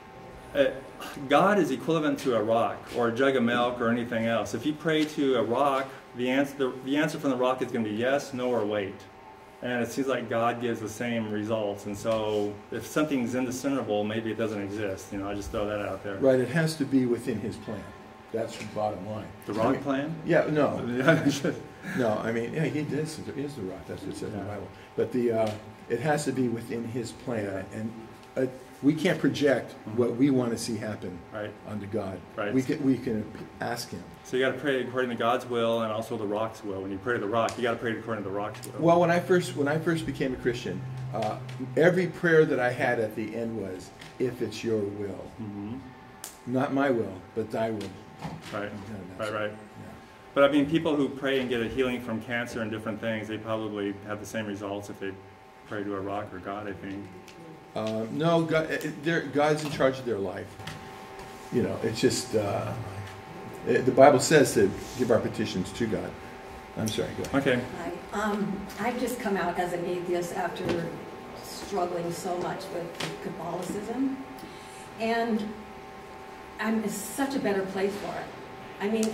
God is equivalent to a rock or a jug of milk or anything else. If you pray to a rock, the answer from the rock is going to be yes, no, or wait. And it seems like God gives the same results. And so if something's indiscernible, maybe it doesn't exist. You know, I just throw that out there. Right, it has to be within his plan. That's the bottom line. The rock plan? Yeah, no. No, I mean, yeah, he is the rock. That's what it says in the Bible. But it has to be within his plan. And we can't project what we want to see happen unto God. Right. We can ask him. So you got to pray according to God's will and also the rock's will. When you pray to the rock, you got to pray according to the rock's will. Well, when I first became a Christian, every prayer that I had at the end was, "If it's your will, not my will, but thy will." Right. Yeah, Right. Yeah. But I mean, people who pray and get a healing from cancer and different things, they probably have the same results if they pray to a rock or God, I think. No, God's in charge of their life. You know, it's just the Bible says to give our petitions to God. I'm sorry, go ahead. Okay. I've just come out as an atheist after struggling so much with Catholicism, and I'm in such a better place for it. I mean,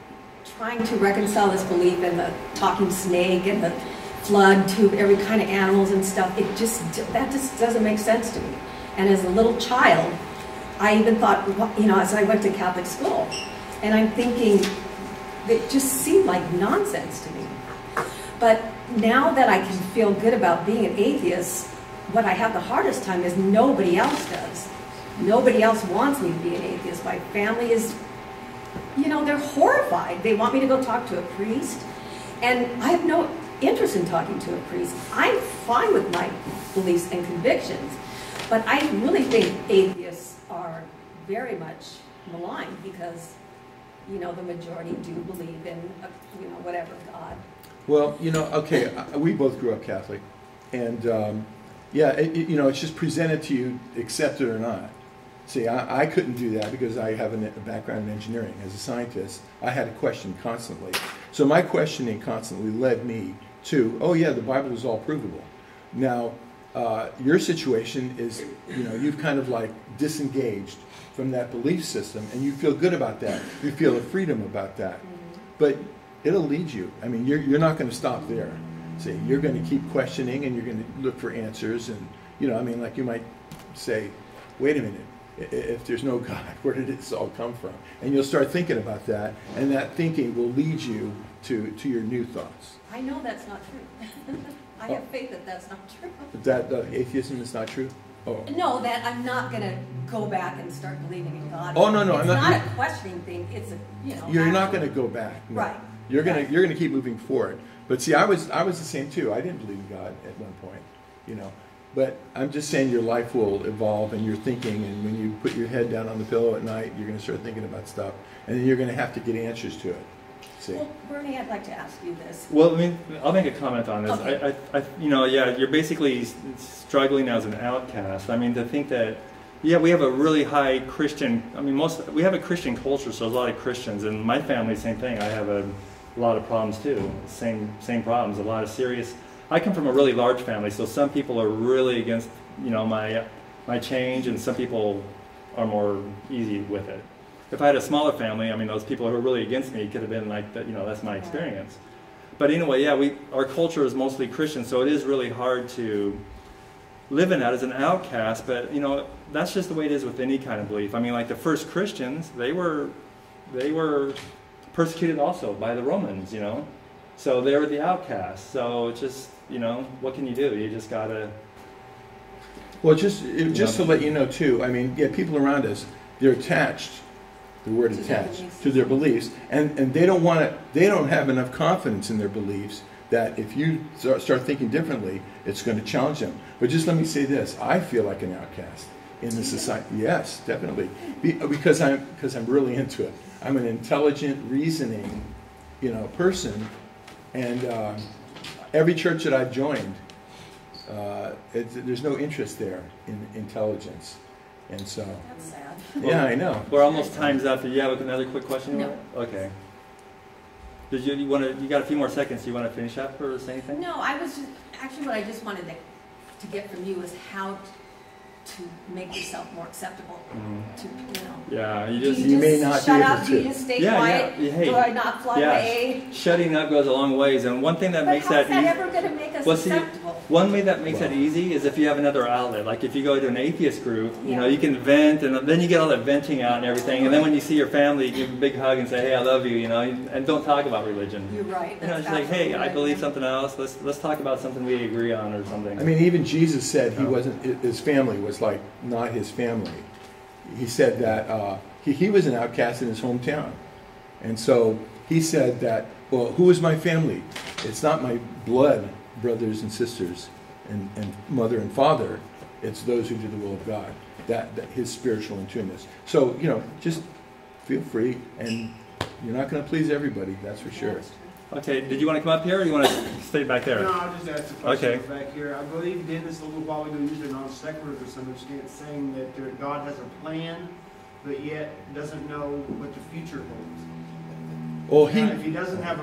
trying to reconcile this belief in the talking snake and the flood to every kind of animals and stuff, that just doesn't make sense to me. And as a little child, I even thought, you know, as I went to Catholic school, and I'm thinking, it just seemed like nonsense to me. But now that I can feel good about being an atheist, what I have the hardest time is nobody else does. Nobody else wants me to be an atheist. My family is, you know, they're horrified. They want me to go talk to a priest, and I have no interest in talking to a priest. I'm fine with my beliefs and convictions, but I really think atheists are very much maligned because, you know, the majority do believe in, you know, whatever God. Well, you know, okay, we both grew up Catholic, and yeah, you know, it's just presented to you, accept it or not. See, I couldn't do that because I have a background in engineering. As a scientist, I had to question constantly. So my questioning constantly led me to, oh yeah, the Bible is all provable. Now, your situation is, you know, you've kind of like disengaged from that belief system, and you feel good about that. You feel a freedom about that. But it'll lead you. I mean, you're not going to stop there. See, you're going to keep questioning, and you're going to look for answers. And, you know, I mean, like you might say, wait a minute. If there's no God, where did this all come from? And you'll start thinking about that, and that thinking will lead you to your new thoughts. I know that's not true. I have faith that that's not true. That atheism is not true? Oh. No, that I'm not going to go back and start believing in God. Oh, no, it's I'm not. Not a questioning thing. It's a, you know. You're not going to go back. No. Right. You're going to keep moving forward. But see, I was the same too. I didn't believe in God at one point, you know. But I'm just saying your life will evolve and your thinking, and when you put your head down on the pillow at night, you're going to start thinking about stuff, and then you're going to have to get answers to it. See? Well, Bernie, I'd like to ask you this. Well, I mean, I'll make a comment on this. Okay. You know, yeah, you're basically struggling as an outcast. I mean, to think that, yeah, we have a really high Christian, I mean, we have a Christian culture, so there's a lot of Christians, and my family, same thing. I have a lot of problems too, same problems, a lot of serious. I come from a really large family, so some people are really against, you know, my change, and some people are more easy with it. If I had a smaller family, I mean, those people who are really against me could have been like, you know, that's my experience. But anyway, yeah, our culture is mostly Christian, so it is really hard to live in that as an outcast. But you know, that's just the way it is with any kind of belief. I mean, like the first Christians, they were persecuted also by the Romans, you know. So they were the outcasts. So it's just, you know, what can you do? You just gotta. Well, just to let you know too. I mean, yeah, people around us, they're attached. The word attached to their beliefs, and they don't want to. They don't have enough confidence in their beliefs that if you start thinking differently, it's going to challenge them. But just let me say this: I feel like an outcast in the society. Yes, definitely, because I'm really into it. I'm an intelligent, reasoning, you know, person. And every church that I've joined, There's no interest there in intelligence. And so, That's sad. yeah, I know. We're almost time's up. Do you have another quick question? No. Okay. Did you want to? You got a few more seconds. Do you want to finish up or say anything? No, I was just, actually what I just wanted to get from you was how to make yourself more acceptable to, Yeah, You may not shut be up, able do you to. just stay Yeah, quiet? yeah, hey, do I not fly away? Shutting up goes a long ways, and one thing that But makes how's that that easy. ever going to make us Well, see, acceptable? one way that makes Well. it easy is if you have another outlet. Like if you go to an atheist group, Yeah. you can vent, and then you get all that venting out and everything. And then when you see your family, you give them a big hug and say, "Hey, I love you," and don't talk about religion. You're right. It's like, "Hey, I believe something else. Let's talk about something we agree on or something." I mean, even Jesus said he wasn't. His family was like not his family. He said that he was an outcast in his hometown, and so he said that. Well, who is my family? It's not my blood brothers and sisters and mother and father. It's those who do the will of God. That his spiritual intuitiveness. So just feel free, and you're not going to please everybody. That's for sure. Okay, did you want to come up here or you want to stay back there? No, I'll just ask the question Okay. back here. I believe Dennis a little while ago used a non sequitur to some extent, saying that God has a plan, but yet doesn't know what the future holds. Well, Now, if he doesn't have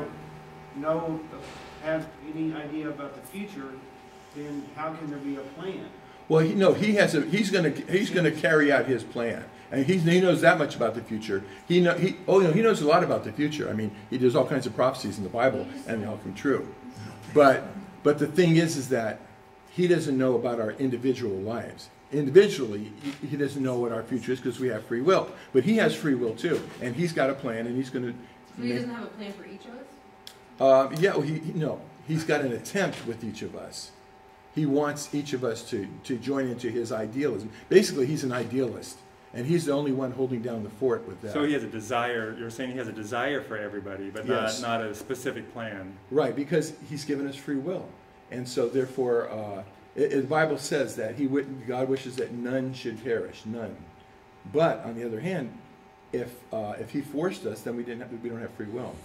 any idea about the future, then how can there be a plan? Well, he's going to carry out his plan, and he knows that much about the future. He knows a lot about the future. I mean, he does all kinds of prophecies in the Bible, and they all come true. But the thing is that he doesn't know about our individual lives. Individually, he doesn't know what our future is because we have free will. But he has free will too, and he's got a plan, and he's going to. So he doesn't have a plan for each of us? Well, he's got an attempt with each of us. He wants each of us to join into his idealism. Basically, he's an idealist, and he's the only one holding down the fort with that. So he has a desire. You're saying he has a desire for everybody, but Yes. not a specific plan. Right, because he's given us free will, and so therefore, the Bible says that God wishes that none should perish, none. But on the other hand, if he forced us, then we don't have free will.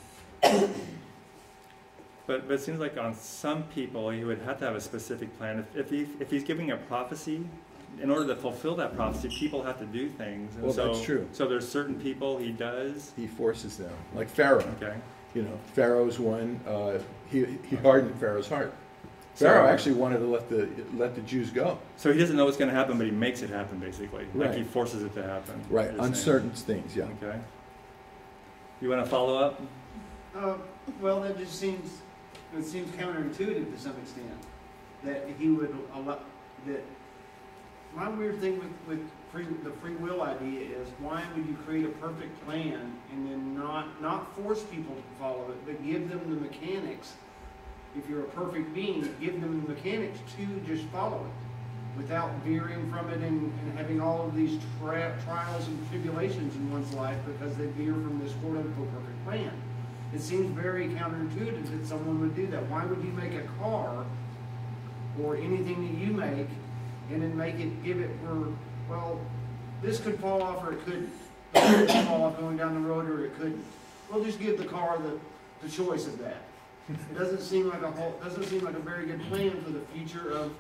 But it seems like on some people he would have to have a specific plan. If he's giving a prophecy, in order to fulfill that prophecy, people have to do things. And Well, that's true. So there's certain people he does. He forces them, like Pharaoh. Okay. Pharaoh's one. He hardened Pharaoh's heart. So- Pharaoh actually wanted to let the Jews go. So he doesn't know what's going to happen, but he makes it happen, basically. Like Right. he forces it to happen. Right, you're on saying. certain things, yeah. Okay. You want to follow up? Well, that just seems counterintuitive to some extent that he would allow that. My weird thing with the free will idea is, why would you create a perfect plan and then not force people to follow it, but give them the mechanics? If you're a perfect being, give them the mechanics to just follow it without veering from it and having all of these trials and tribulations in one's life because they veer from this quote-unquote perfect plan. It seems very counterintuitive that someone would do that. Why would you make a car or anything that you make and then give it this could fall off or it couldn't. It could fall off going down the road or it couldn't. We'll just give the car the choice of that. It doesn't seem like a very good plan for the future of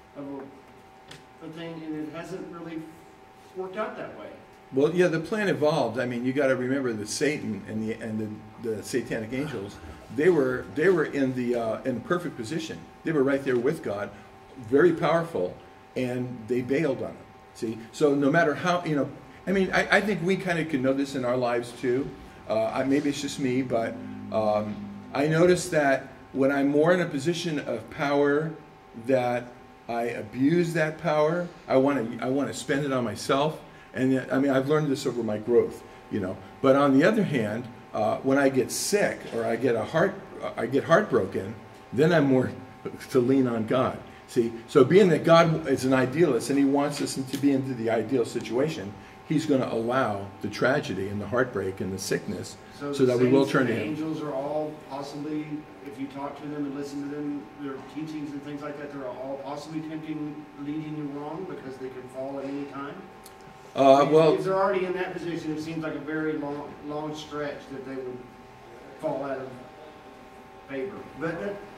a thing, and it hasn't really worked out that way. Well, yeah, the plan evolved. I mean, you got to remember that Satan and the satanic angels, they were in the perfect position. They were right there with God, very powerful, and they bailed on him. See, so no matter how I mean, I think we kind of can know this in our lives too. Maybe it's just me, but I notice that when I'm more in a position of power, that I abuse that power. I want to spend it on myself. And I mean, I've learned this over my growth, But on the other hand, when I get sick or I get heartbroken, then I'm more to lean on God. See, so being that God is an idealist and He wants us to be into the ideal situation, He's going to allow the tragedy and the heartbreak and the sickness so that we will turn to Him. Angels are all possibly, if you talk to them and listen to them, their teachings and things like that, they're all possibly leading you wrong because they could fall at any time. If they're already in that position, it seems like a very long stretch that they would fall out of favor. But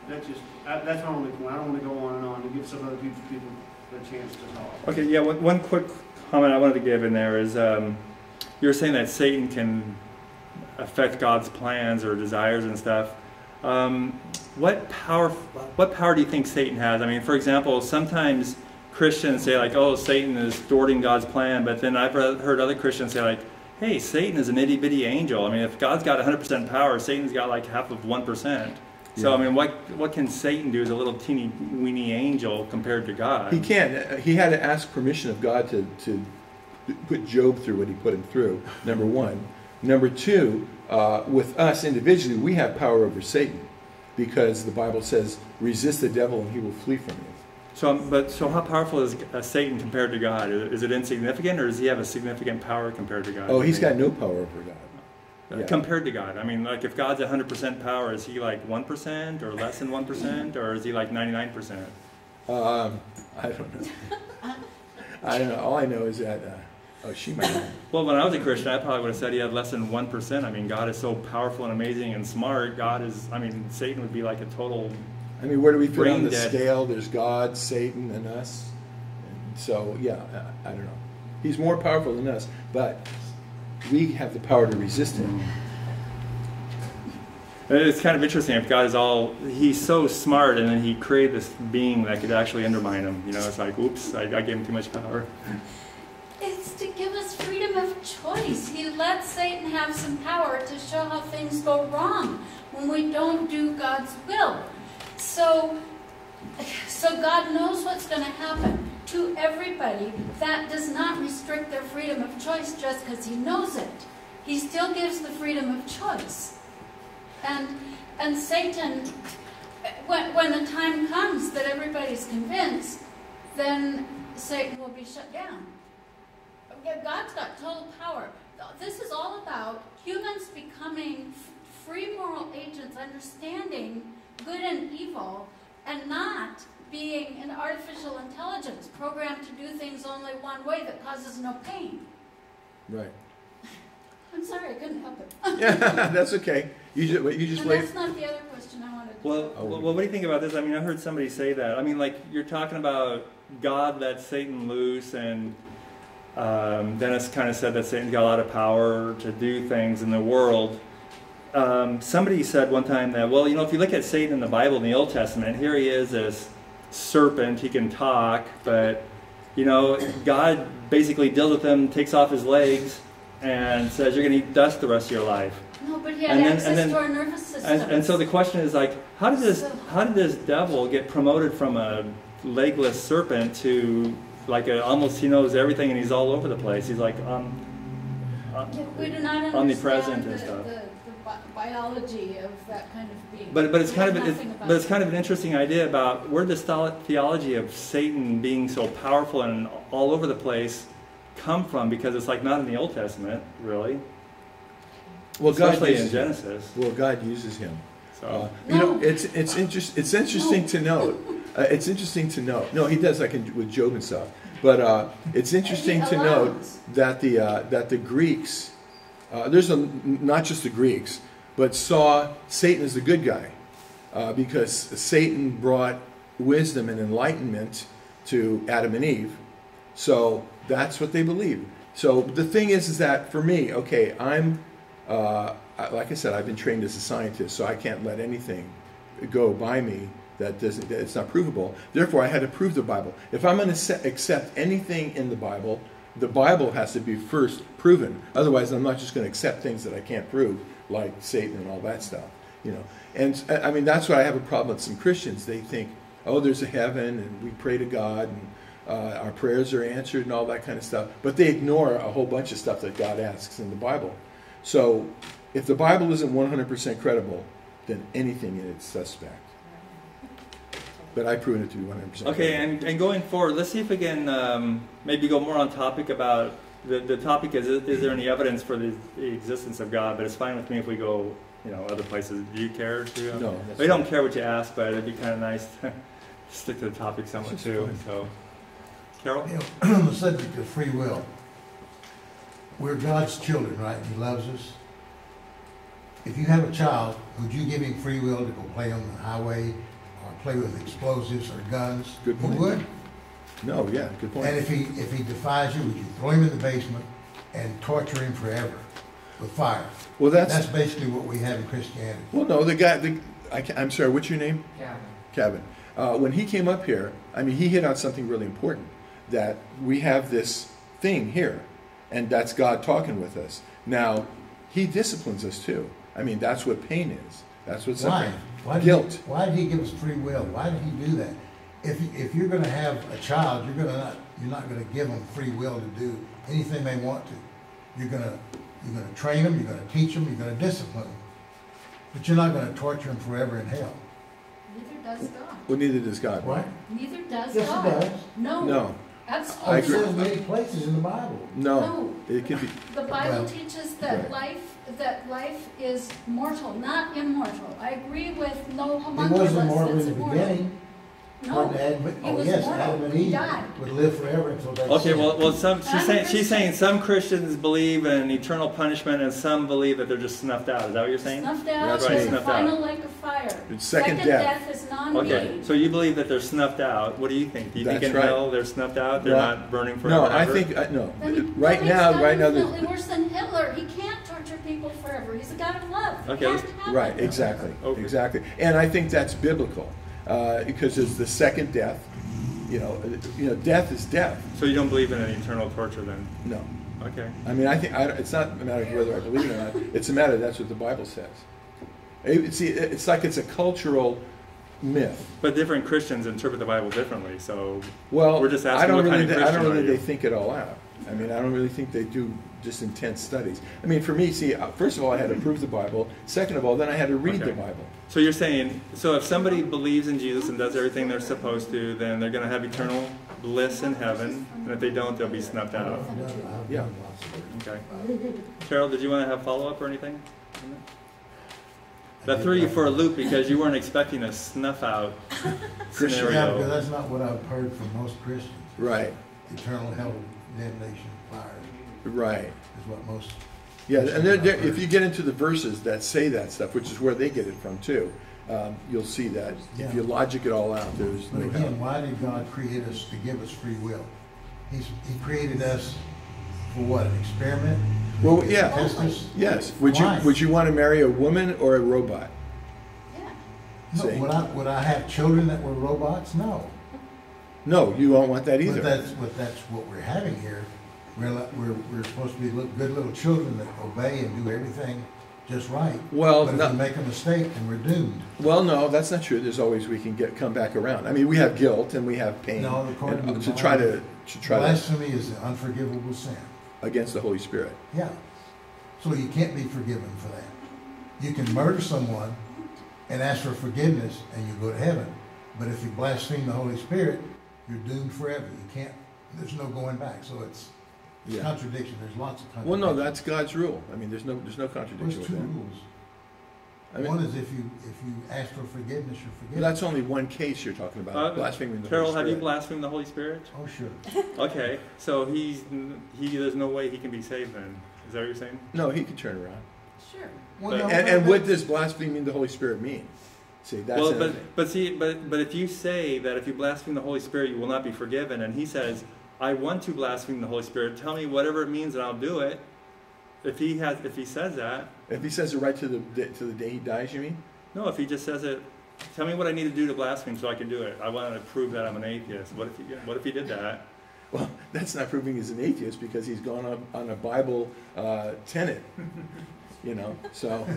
That's my only point. I don't want to go on and on and give some other people the chance to talk. Okay, yeah, one quick comment I wanted to give in there is you were saying that Satan can affect God's plans or desires and stuff. What power do you think Satan has? I mean, for example, sometimes Christians say like, oh, Satan is thwarting God's plan, but then I've heard other Christians say like, hey, Satan is an itty-bitty angel. I mean, if God's got 100% power, Satan's got like half of 1%. So, I mean, what can Satan do as a little teeny weeny angel compared to God? He can't. He had to ask permission of God to put Job through what he put him through, number one. Number two, with us individually, we have power over Satan because the Bible says, resist the devil and he will flee from you. So how powerful is Satan compared to God? Is it insignificant, or does he have a significant power compared to God? Oh, he's got no power over God. Yeah. Compared to God. I mean, like if God's 100% power, is he like 1% or less than 1%, or is he like 99%? I don't know. I don't know. All I know is that, she might know. Well, when I was a Christian, I probably would have said he had less than 1%. I mean, God is so powerful and amazing and smart. Satan would be like a total... I mean, where do we put on the scale? There's God, Satan, and us. And so, yeah, I don't know. He's more powerful than us, but we have the power to resist him. It's kind of interesting if God is he's so smart, and then he created this being that could actually undermine him. You know, it's like, oops, I gave him too much power. It's to give us freedom of choice. He lets Satan have some power to show how things go wrong when we don't do God's will. So God knows what's going to happen to everybody. That does not restrict their freedom of choice just because he knows it. He still gives the freedom of choice. And Satan, when the time comes that everybody's convinced, then Satan will be shut down. God's got total power. This is all about humans becoming free moral agents, understanding good and evil, and not being an artificial intelligence programmed to do things only one way that causes no pain. Right. I'm sorry, I couldn't help it. Yeah, that's okay. You just and wait. That's not the other question I wanted to well, what do you think about this? I mean, I heard somebody say that. I mean, like, you're talking about God let Satan loose, and Dennis kind of said that Satan's got a lot of power to do things in the world. Somebody said one time that, well, you know, if you look at Satan in the Bible, in the Old Testament, here he is, this serpent, he can talk, but, you know, God basically deals with him, takes off his legs, and says, you're going to eat dust the rest of your life. No, but he had access to our nervous system. And so the question is, like, how did this devil get promoted from a legless serpent to, like, almost he knows everything and he's all over the place? He's like we do not omnipresent and stuff. The biology of that kind of being. But it's kind of an interesting idea about where this theology of Satan being so powerful and all over the place come from, because it's like not in the Old Testament, really. Well, especially in Genesis. Well, God uses him. So you know, it's interesting to note. It's interesting to note. No, he does, like with Job and stuff. But it's interesting to note that the Greeks, not just the Greeks, but saw Satan as the good guy, because Satan brought wisdom and enlightenment to Adam and Eve. So that's what they believe. So the thing is that for me, okay, I'm like I said, I've been trained as a scientist, so I can't let anything go by me that it's not provable. Therefore, I had to prove the Bible. If I'm going to accept anything in the Bible has to be first proven. Otherwise, I'm not just going to accept things that I can't prove, like Satan and all that stuff. You know, and I mean that's why I have a problem with some Christians. They think, oh, there's a heaven, and we pray to God, and our prayers are answered, and all that kind of stuff. But they ignore a whole bunch of stuff that God asks in the Bible. So, if the Bible isn't 100% credible, then anything in it's suspect. But I've proven it to be 100%. Okay, and going forward, let's see if we can maybe go more on topic about, the topic is there any evidence for the existence of God? But it's fine with me if we go, you know, other places. Do you care to? No. We don't care what you ask, but it'd be kind of nice to stick to the topic somewhat too. So, Carol? You know, on the subject of free will, we're God's children, right? He loves us. If you have a child, would you give him free will to go play on the highway, or play with explosives or guns? Good point. You would. No, yeah, good point. And if he defies you, would you throw him in the basement and torture him forever with fire? Well, That's basically what we have in Christianity. well, no, the guy, I'm sorry, what's your name? Kevin. Kevin. When he came up here, I mean, he hit on something really important, that we have this thing here, and that's God talking with us. Now, he disciplines us too. I mean, that's what pain is. That's what suffering. Why? Guilt. Why did he give us free will? Why did he do that? If you're going to have a child, you're not going to give them free will to do anything they want to. You're going to train them. You're going to teach them. You're going to discipline them. But you're not going to torture them forever in hell. Neither does God. Well, neither does God. Right? Neither does Yes, God. it does. No. No. Absolutely. I It agree. says many places in the Bible. No. It could be. The Bible Well, teaches that right. life is mortal, not immortal. I agree with no It homunculus wasn't mortal in that's the immortal. beginning. No, Oh, was yes, mortal. Adam and He Eve died. would live forever until they Okay, sinned. well, I'm she's saying Christian. some Christians believe in eternal punishment and some believe that they're just snuffed out. Is that what you're saying? Snuffed out That's is right. the Snuffed out. final lake of fire. It's second death. is non-being. Okay, so you believe that they're snuffed out. What do you think? Do you think That's in right. hell they're snuffed out? They're Well, not burning forever? No, and I ever? think, no. Then Right that now, makes God there's. infinitely worse than Hitler. He can't torture people forever. He's a God of love. It Okay, can't let's- happen. Right, exactly, Okay. exactly. And I think that's biblical, because it's the second death. You know, death is death. So you don't believe in an eternal torture then? No. Okay. I mean, it's not a matter of whether I believe it or not. It's a matter, that's what the Bible says. See, it's like it's a cultural myth. But different Christians interpret the Bible differently, so Well, we're just asking what kind of I Christian don't are really you? they think it all out. I mean, I don't really think they do just intense studies. I mean, for me, see, first of all, I had to prove the Bible. Second of all, then I had to read Okay. the Bible. So you're saying, so if somebody believes in Jesus and does everything they're supposed to, then they're going to have eternal bliss in heaven, and if they don't, they'll be snuffed out. Yeah. Okay. Carol, did you want to have follow-up or anything? That threw you for a loop because you weren't expecting a snuff-out Yeah, because scenario. that's not what I've heard from most Christians. Right, Eternal hell, damnation, fire right. is what most. Yeah, and if you get into the verses that say that stuff, which is where they get it from too, you'll see that if you logic it all out, there's But no again, hell. why did God create us to give us free will? He created us for what, an experiment? Well, To yeah. test us? Yes. Why? Would you want to marry a woman or a robot? Yeah. No, See? would I have children that were robots? No. No, you won't want that either. But that's what we're having here. We're supposed to be good little children that obey and do everything just right. Well, But if no- we make a mistake, then we're doomed. Well, no, that's not true. There's always we can come back around. I mean, we have guilt and we have pain. No, according and, to the to try Bible, to Blasphemy is an unforgivable sin. against the Holy Spirit. Yeah. So you can't be forgiven for that. You can murder someone and ask for forgiveness and you go to heaven. But if you blaspheme the Holy Spirit, you're doomed forever. You can't, there's no going back. So it's Yeah. contradiction. There's lots of Well, contradictions. no, that's God's rule. I mean, there's no contradiction There's with two that. rules. I mean, One is if you ask for forgiveness, you're forgiven. that's only one case you're talking about, blaspheming the Carol, Holy have you Spirit. blasphemed the Holy Spirit? Oh, sure. Okay, so there's no way he can be saved then. Is that what you're saying? No, he can turn around. Sure. Well, no, And what does blaspheming the Holy Spirit mean? See, that's Well, another thing. but if you say that if you blaspheme the Holy Spirit, you will not be forgiven, and he says, I want to blaspheme the Holy Spirit, tell me whatever it means and I'll do it. If he says that, If he says it right to the day he dies, you mean? no, if he just says it, tell me what I need to do to blaspheme so I can do it. I want to prove that I'm an atheist. What if he did that? Well, that's not proving he's an atheist because he's gone on a Bible tenet, so.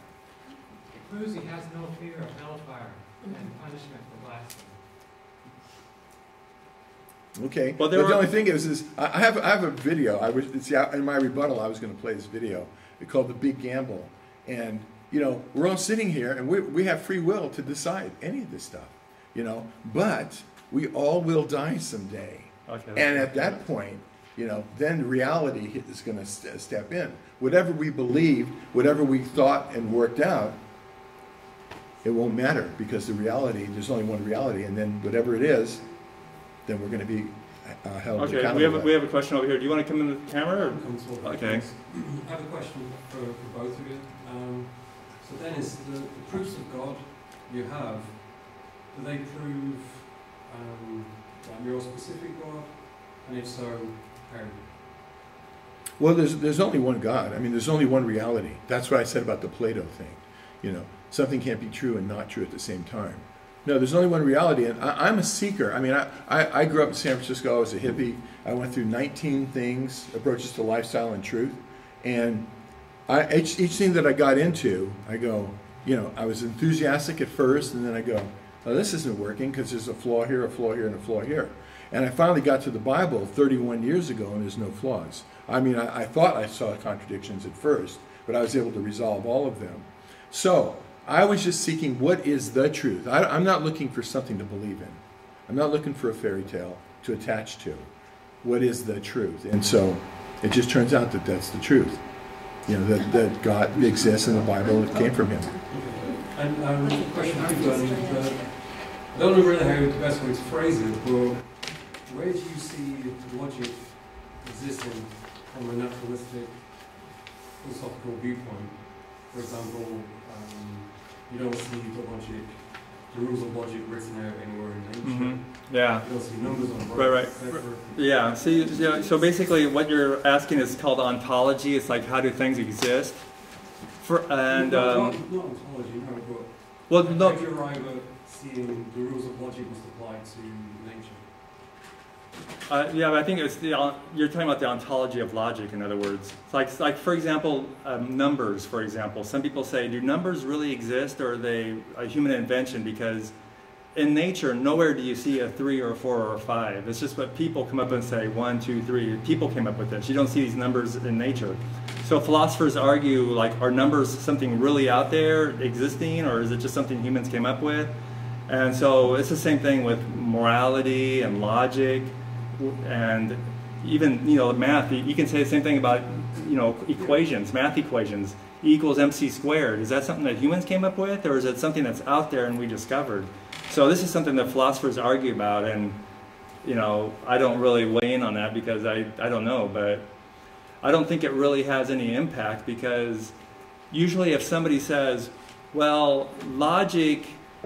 It proves he has no fear of hellfire and punishment for blasphemy. Okay, Well, but there the were- only thing is I have a video. In my rebuttal, I was going to play this video. It's called "The Big Gamble," and we're all sitting here, and we have free will to decide any of this stuff, But we all will die someday, Okay. and at that point, then reality is going to step in. Whatever we believed, whatever we thought and worked out, it won't matter because there's only one reality, and then whatever it is, then we're going to be held Okay, accountable. we have a question over here. Do you want to come in the camera? Or? Okay. I have a question for both of you. So Dennis, the proofs of God you have, do they prove like your specific God? And if so, how? Well, there's only one God. I mean, there's only one reality. That's what I said about the Plato thing. You know, something can't be true and not true at the same time. No, there's only one reality, and I'm a seeker. I mean, I grew up in San Francisco. I was a hippie. I went through 19 things, approaches to lifestyle and truth, and each thing that I got into, I go, you know, I was enthusiastic at first, and then I go, oh, this isn't working because there's a flaw here, a flaw here, and a flaw here. And I finally got to the Bible 31 years ago, and there's no flaws. I mean, I thought I saw contradictions at first, but I was able to resolve all of them. So I was just seeking what is the truth. I'm not looking for something to believe in. I'm not looking for a fairy tale to attach to. What is the truth? And so it just turns out that that's the truth. You know, that God exists in the Bible, it came from him. And a question for you, I don't know really how the best way to phrase it, but where do you see logic existing from a naturalistic philosophical viewpoint? For example, you don't see the rules of logic written out anywhere in nature. Mm-hmm. Yeah. You don't see numbers on books. Right. Yeah. So basically, what you're asking is called ontology. It's like, how do things exist? Not ontology, no, but how do you arrive at seeing the rules of logic must apply to nature? Yeah, but I think it's you're talking about the ontology of logic, in other words. It's like for example, numbers, for example. Some people say, do numbers really exist, or are they a human invention? Because in nature, nowhere do you see a 3 or a 4 or a 5. It's just what people come up and say, 1, 2, 3. People came up with this. You don't see these numbers in nature. So philosophers argue, like, are numbers something really out there existing, or is it just something humans came up with? And so it's the same thing with morality and logic. And even, you know, math, you can say the same thing about, you know, equations, math equations. E equals mc squared. Is that something that humans came up with, or is it something that's out there and we discovered? So this is something that philosophers argue about, and, you know, I don't really weigh in on that because I don't know, but I don't think it really has any impact, because usually if somebody says, well, logic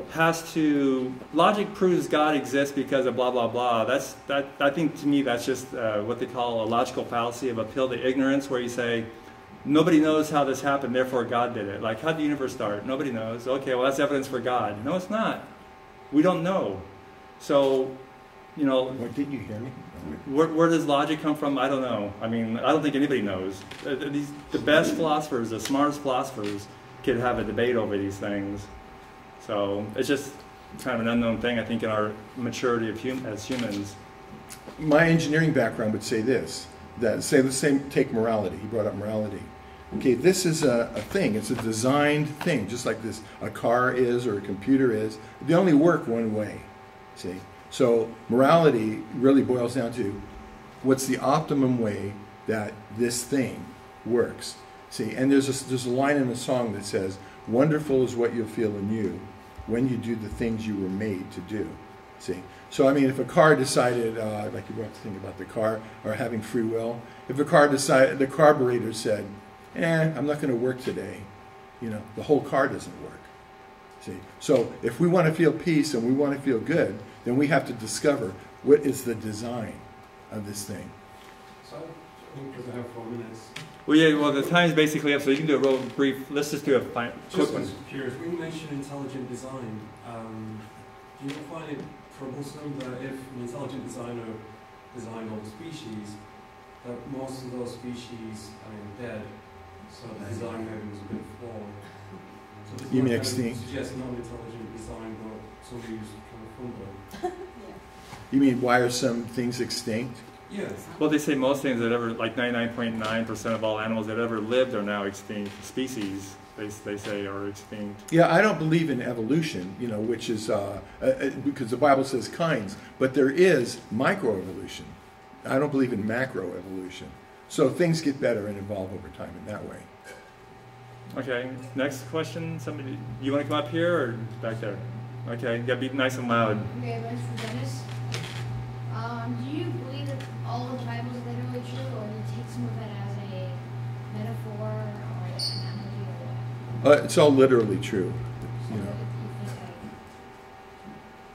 proves God exists because of blah, blah, blah. I think to me that's just what they call a logical fallacy of appeal to ignorance, where you say, nobody knows how this happened, therefore God did it. Like, how did the universe start? Nobody knows. Okay, well, that's evidence for God. No, it's not. We don't know. So, you know... What, didn't you hear me? Where does logic come from? I don't know. I mean, I don't think anybody knows. The best philosophers, the smartest philosophers, could have a debate over these things. So it's just kind of an unknown thing, I think, in our maturity as humans. My engineering background would say this, that say the same, take morality. He brought up morality. Okay, this is a thing. It's a designed thing, just like this a car is or a computer is. They only work one way, see? So morality really boils down to what's the optimum way that this thing works. See, and there's a line in the song that says, wonderful is what you'll feel in you when you do the things you were made to do. See? So, I mean, if a car decided, like you brought the thing about the car, or having free will, if a car decided, the carburetor said, I'm not going to work today, you know, the whole car doesn't work. See? So, if we want to feel peace and we want to feel good, then we have to discover what is the design of this thing. So, I think because I have 4 minutes. Well, yeah, well, the time's basically up, so you can do a real brief, let's just do a quick one. Just curious, when you mention intelligent design, do you not find it troublesome that if an intelligent designer designed all the species, that most of those species are dead, so the design maybe was a bit flawed? So you mean extinct? Suggest not intelligent design, but somebody who's kind of fun. You mean, why are some things extinct? Yeah. Well, they say most things that ever, like 99.9% of all animals that ever lived are now extinct species. They say are extinct. Yeah, I don't believe in evolution, you know, which is because the Bible says kinds, but there is microevolution. I don't believe in macroevolution. So things get better and evolve over time in that way. Okay, next question. Somebody, you want to come up here or back there? Okay, you gotta be nice and loud. Okay, that's for Dennis. Do you believe that all of the Bible is literally true, or do you take some of it as a metaphor or an analogy or what? It's all literally true, you know.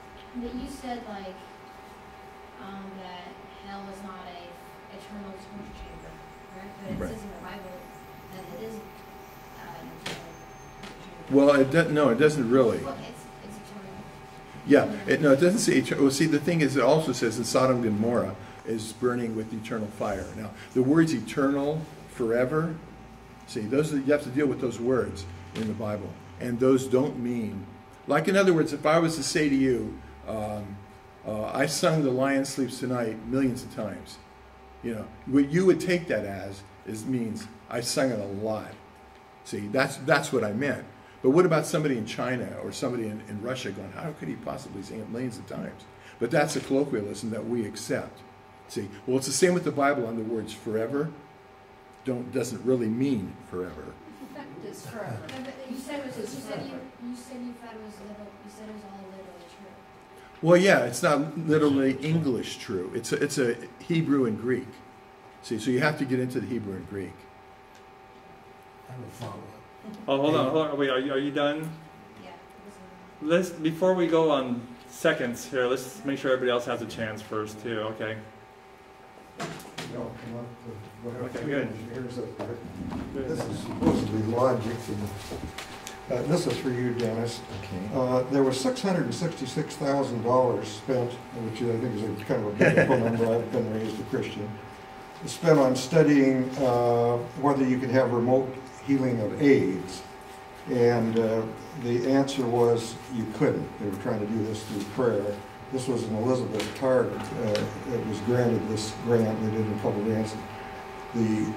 that hell is not a eternal torture chamber, right? But it Right. says in the Bible that it is an eternal torture chamber. Well, it doesn't really. Well, it's eternal. Yeah, no, it doesn't say eternal. Well, see, the thing is, it also says in Sodom and Gomorrah is burning with eternal fire. Now, the words eternal, forever, see, you have to deal with those words in the Bible. And those don't mean, like in other words, if I was to say to you, I sung The Lion Sleeps Tonight millions of times, you know, what you would take that as means I sung it a lot. See, that's what I meant. But what about somebody in China or somebody in Russia going, how could he possibly sing it millions of times? But that's a colloquialism that we accept. See, well, it's the same with the Bible on the words forever. Doesn't really mean forever. It's forever. No, but you said you thought it was all literally true. Well, yeah, it's not literally English true. It's a Hebrew and Greek. See, so you have to get into the Hebrew and Greek. I have a follow-up. Oh, hold on. Wait, are you done? Yeah. Before we go on seconds here, let's make sure everybody else has a chance first, too, okay? No, come up with Okay, good. Here's this is supposed to be logic. And, this is for you, Dennis. Okay. There was $666,000 spent, which I think is a kind of a biblical number. I've been raised a Christian. Spent on studying whether you could have remote healing of AIDS. And the answer was you couldn't. They were trying to do this through prayer. This was an Elizabeth Target that was granted this grant. They did a couple grants. The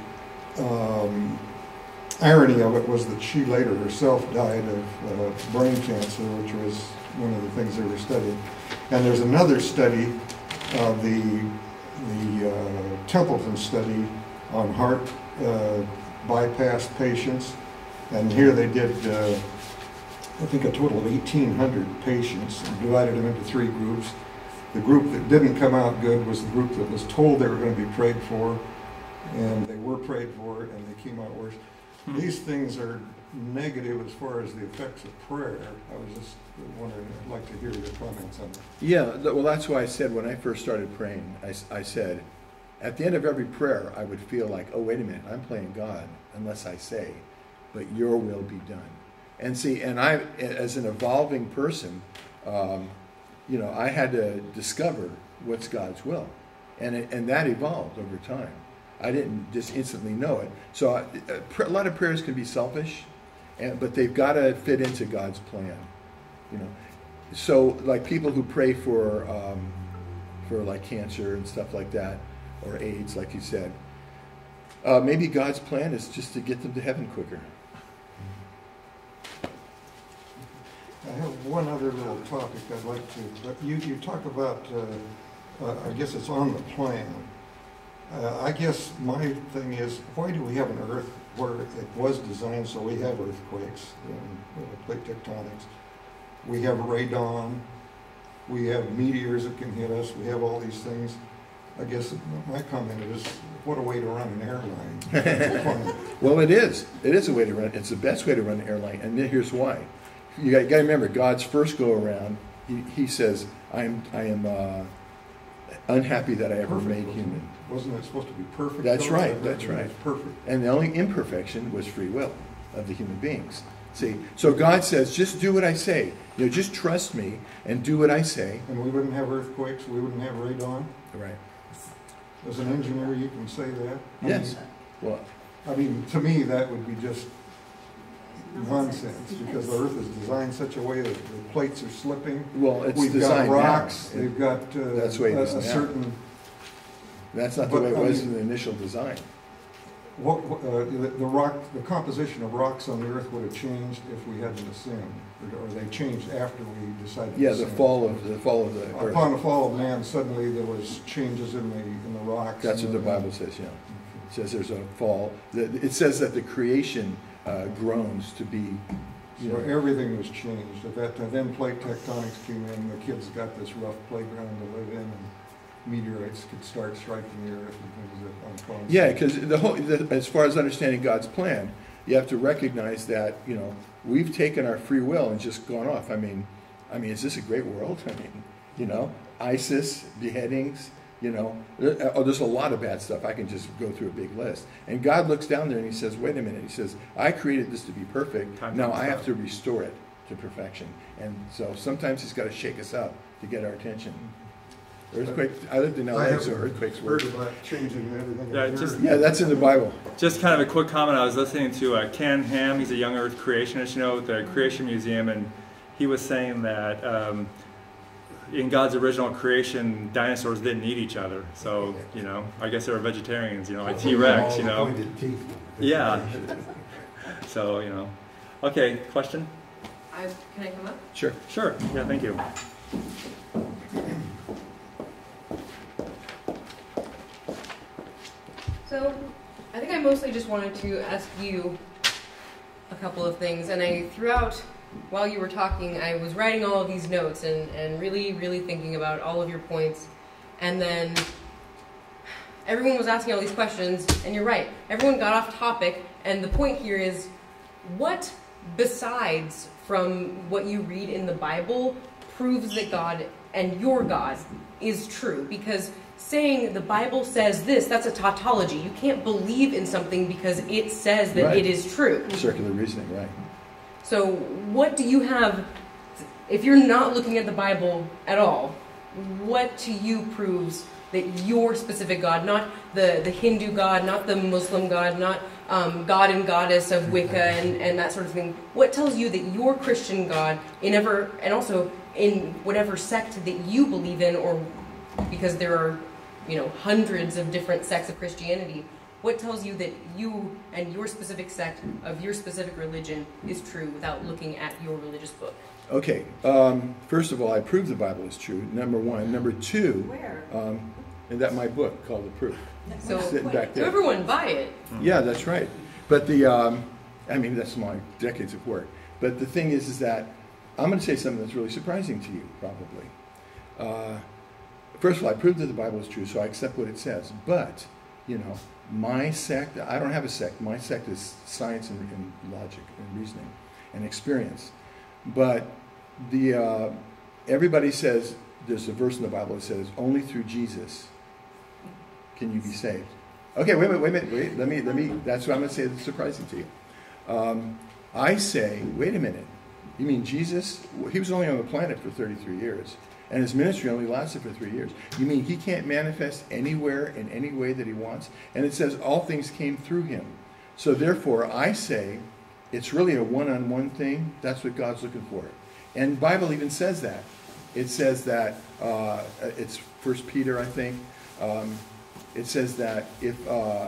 irony of it was that she later herself died of brain cancer, which was one of the things they were studying. And there's another study, the Templeton study on heart bypass patients. And here they did I think a total of 1,800 patients and divided them into 3 groups. The group that didn't come out good was the group that was told they were going to be prayed for, and they were prayed for, and they came out worse. These things are negative as far as the effects of prayer. I was just wondering, I'd like to hear your comments on that. Yeah, well, that's why I said when I first started praying, I said, at the end of every prayer, I would feel like, oh, wait a minute, I'm playing God, unless I say, but your will be done. And see, and I, as an evolving person, you know, I had to discover what's God's will. And that evolved over time. I didn't just instantly know it. So a lot of prayers can be selfish, but they've got to fit into God's plan, you know. So like people who pray for like cancer and stuff like that, or AIDS, like you said, maybe God's plan is just to get them to heaven quicker. I have one other little topic I'd like to, but you talk about, I guess it's on the plan. I guess my thing is, why do we have an Earth where it was designed so we have earthquakes and plate tectonics? We have radon, we have meteors that can hit us, we have all these things. I guess my comment is, what a way to run an airline. Well, it is. It is a way to run. It's the best way to run an airline, and here's why. You got to remember, God's first go around, he says, I am unhappy that I ever made human. Wasn't it supposed to be perfect? That's right, that's right. Perfect. And the only imperfection was free will of the human beings. See, so God says, just do what I say. You know, just trust me and do what I say. And we wouldn't have earthquakes, we wouldn't have radon. Right. As an engineer, you can say that. Yes. Well, I mean, to me, that would be just nonsense, because the Earth is designed such a way that the plates are slipping. well, it's We've got designed rocks, now. they've got That's the way it's a done now. certain, That's not the but, way it I was mean- in the initial design. the composition of rocks on the Earth would have changed if we hadn't assumed, or they changed after we decided to Yeah, the ascend. fall of the Earth. Upon the fall of man, suddenly there was changes in the rocks. That's what the Bible says. Yeah, it says there's a fall. It says that the creation groans to be. You So know, everything was changed at that time. Then plate tectonics came in, the kids got this rough playground to live in, and meteorites could start striking the Earth and things that uncaused. yeah, because as far as understanding God's plan, you have to recognize that we've taken our free will and just gone off. I mean, is this a great world? I mean, ISIS, beheadings, you know. There's a lot of bad stuff. I can just go through a big list. And God looks down there and he says, wait a minute. He says, I created this to be perfect. Now I have to restore it to perfection. And so sometimes he's got to shake us up to get our attention. Earthquake. I lived in LA, so earthquakes were. Heard about changing everything. Yeah, that's in the Bible. Just kind of a quick comment. I was listening to Ken Ham. He's a young Earth creationist, you know, at the Creation Museum, and he was saying that in God's original creation, dinosaurs didn't eat each other. So, you know, I guess they were vegetarians, you know, like T-Rex, you know. Yeah. So, you know. Okay, question? Can I come up? Sure. Sure. Yeah, thank you. So, I think I mostly just wanted to ask you a couple of things, and throughout, while you were talking, I was writing all of these notes and really, really thinking about all of your points, and then everyone was asking all these questions, and you're right, everyone got off topic, and the point here is, what besides from what you read in the Bible proves that God and your God is true? Because saying the Bible says this, that's a tautology. You can't believe in something because it says that it is true. Circular reasoning, right. So what do you have, if you're not looking at the Bible at all, what to you proves that your specific God, not the Hindu God, not the Muslim God, not God and Goddess of Wicca and that sort of thing, what tells you that your Christian God, and also in whatever sect that you believe in, or because there are, you know, hundreds of different sects of Christianity, what tells you that you and your specific sect of your specific religion is true without looking at your religious book? Okay, first of all, I prove the Bible is true, number one. Number two, Where? in that my book called The Proof. So, sitting back there. everyone buy it. Yeah, that's right. But I mean, that's my decades of work. But the thing is that I'm going to say something that's really surprising to you, probably. First of all, I proved that the Bible is true, so I accept what it says. But, you know, my sect, I don't have a sect. My sect is science and logic and reasoning and experience. But everybody says, there's a verse in the Bible that says, only through Jesus can you be saved. Okay, wait a minute. Let me, that's what I'm going to say that's surprising to you. I say, wait a minute. You mean Jesus, he was only on the planet for 33 years. And his ministry only lasted for 3 years. You mean he can't manifest anywhere in any way that he wants? And it says all things came through him. So therefore, I say it's really a one-on-one thing. That's what God's looking for. And the Bible even says that. It says that, it's 1 Peter, I think. It says that if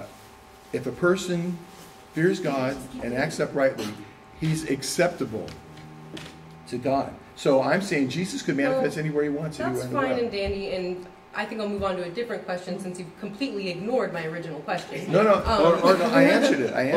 a person fears God and acts uprightly, he's acceptable to God. So I'm saying Jesus could manifest anywhere he wants. That's fine and dandy, and I think I'll move on to a different question since you've completely ignored my original question. No, I answered it. Wait.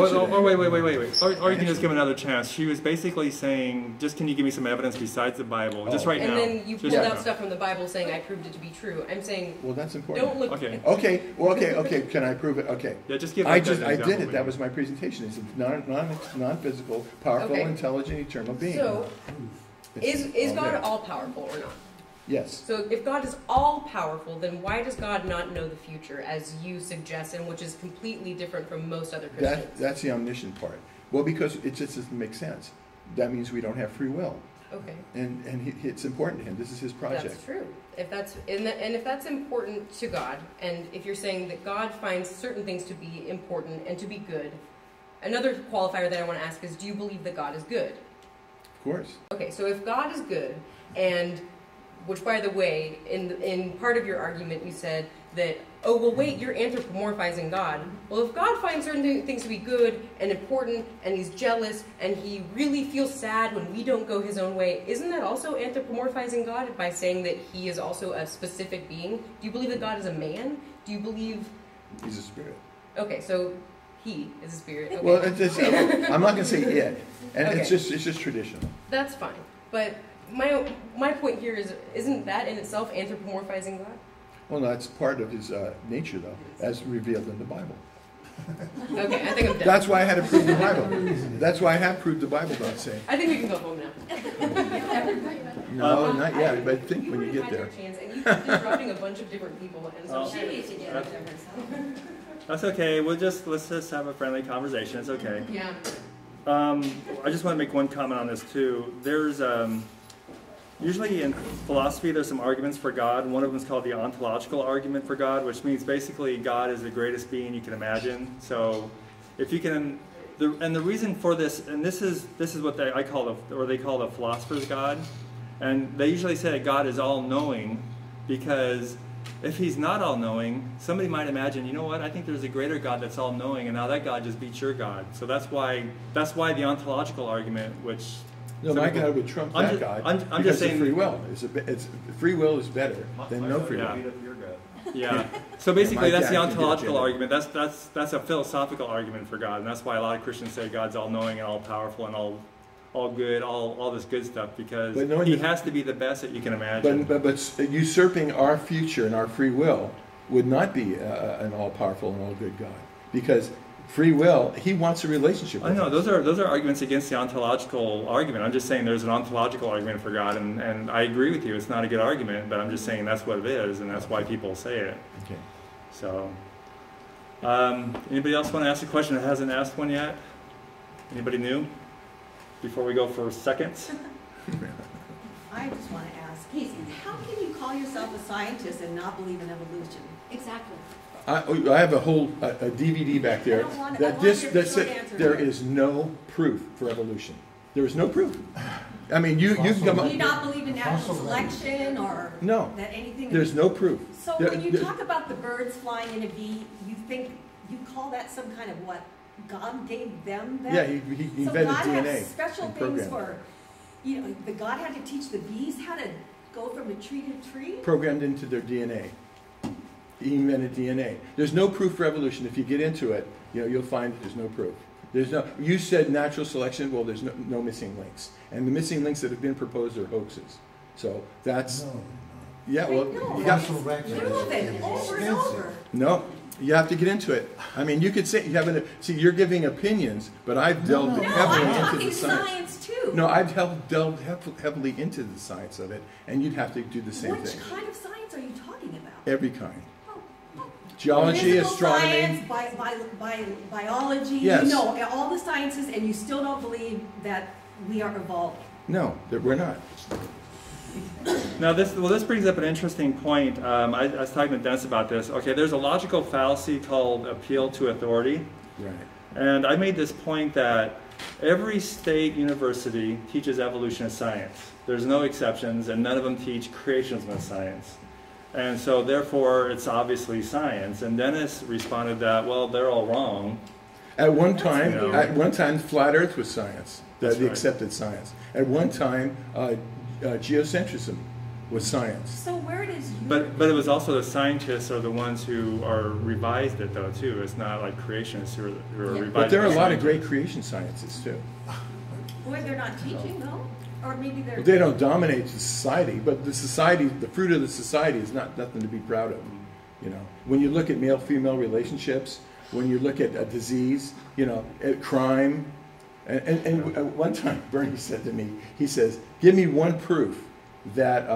Or you can just give another chance. She was basically saying, just can you give me some evidence besides the Bible, just right now. And then you pulled out stuff from the Bible saying I proved it to be true. I'm saying, well, that's important. Don't look. Okay. Can I prove it? Okay. Yeah, just give. I did it. That was my presentation. It's a non-physical, powerful, intelligent, eternal being. So, is God all powerful or not? Yes. So if God is all-powerful, then why does God not know the future, as you suggest, and which is completely different from most other Christians? That's the omniscient part. Well, because it just doesn't make sense. That means we don't have free will. Okay. And it's important to him. This is his project. That's true. If that's if that's important to God, and if you're saying that God finds certain things to be important and to be good, another qualifier that I want to ask is, do you believe that God is good? Of course. Okay, so if God is good, and which, by the way, in part of your argument, you said that, oh, well, wait, you're anthropomorphizing God. Well, if God finds certain things to be good and important, and he's jealous, and he really feels sad when we don't go his own way, isn't that also anthropomorphizing God by saying that he is also a specific being? Do you believe that God is a man? Do you believe... He's a spirit. Okay, so he is a spirit. Okay. Well, I'm not going to say it. And okay. It's just traditional. That's fine. But... My point here is, isn't that in itself anthropomorphizing God? Well, no, that's part of his nature, though, as revealed in the Bible. Okay, I think I'm done. That's why I had to prove the Bible. That's why I have proved the Bible, don't say. I think we can go home now. No, not yet, but think when you get there. Chance, and you've been dropping a bunch of different people, and so She needs to get up there herself. That's okay. Let's just have a friendly conversation. It's okay. Yeah. I just want to make one comment on this too. There's usually in philosophy there's some arguments for God. One of them is called the ontological argument for God, which means basically God is the greatest being you can imagine. So if you can, and the reason for this, and this is what they call the philosopher's God, and they usually say God is all-knowing because if he's not all-knowing, somebody might imagine, you know what, I think there's a greater God that's all-knowing, and now that God just beats your God. So that's why the ontological argument, which... No, my God would trump that God. I'm just saying free will. Free will is better than no free will. Yeah. So basically, that's the ontological argument. That's a philosophical argument for God, and that's why a lot of Christians say God's all-knowing and all-powerful and all good, all this good stuff, because he has to be the best that you can imagine. But usurping our future and our free will would not be an all-powerful and all-good God, because free will, he wants a relationship with us. I know, those are arguments against the ontological argument. I'm just saying there's an ontological argument for God, and I agree with you. It's not a good argument, but I'm just saying that's what it is, and that's why people say it. Okay. So, anybody else want to ask a question that hasn't asked one yet? Anybody new? Before we go for seconds? I just want to ask, how can you call yourself a scientist and not believe in evolution? Exactly. I have a whole a DVD back there there is no proof for evolution. There is no proof. I mean, you can come up. Do you not believe in natural selection or that anything? There's no proof. So when you talk about the birds flying in a V, you call that some kind of what? God gave them that? Yeah, he invented God DNA. Has special things for, the God had to teach the bees how to go from a tree to tree? Programmed into their DNA. He invented DNA. There's no proof for evolution. If you get into it, you'll find that there's no proof. You said natural selection, well, there's no missing links. And the missing links that have been proposed are hoaxes. So that's... No. Yeah, well... Prove it over and over. No. You have to get into it. I mean, you could say you're giving opinions, but I've delved heavily into the science too. No, I've delved heavily into the science of it, and you'd have to do the same thing. Which kind of science are you talking about? Every kind. Geology, astronomy, science, biology. Yes. You know all the sciences, and you still don't believe that we are evolving. No, that we're not. Now, this brings up an interesting point. I was talking to Dennis about this. Okay, there's a logical fallacy called appeal to authority. Right. And I made this point that every state university teaches evolution as science. There's no exceptions, and none of them teach creationism as science. And so, therefore, it's obviously science. And Dennis responded that, well, they're all wrong. At one time, flat Earth was science. They accepted science. At one time, geocentrism was science. So where does but it was also the scientists are the ones who are revised it though too. It's not like creationists who are revised. But there are a lot of great creation scientists too. Boy, they're not teaching though, or maybe they're. They don't dominate society, but the fruit of the society is nothing to be proud of. When you look at male-female relationships, when you look at a disease, at crime. And one time, Bernie said to me, he says, "Give me one proof that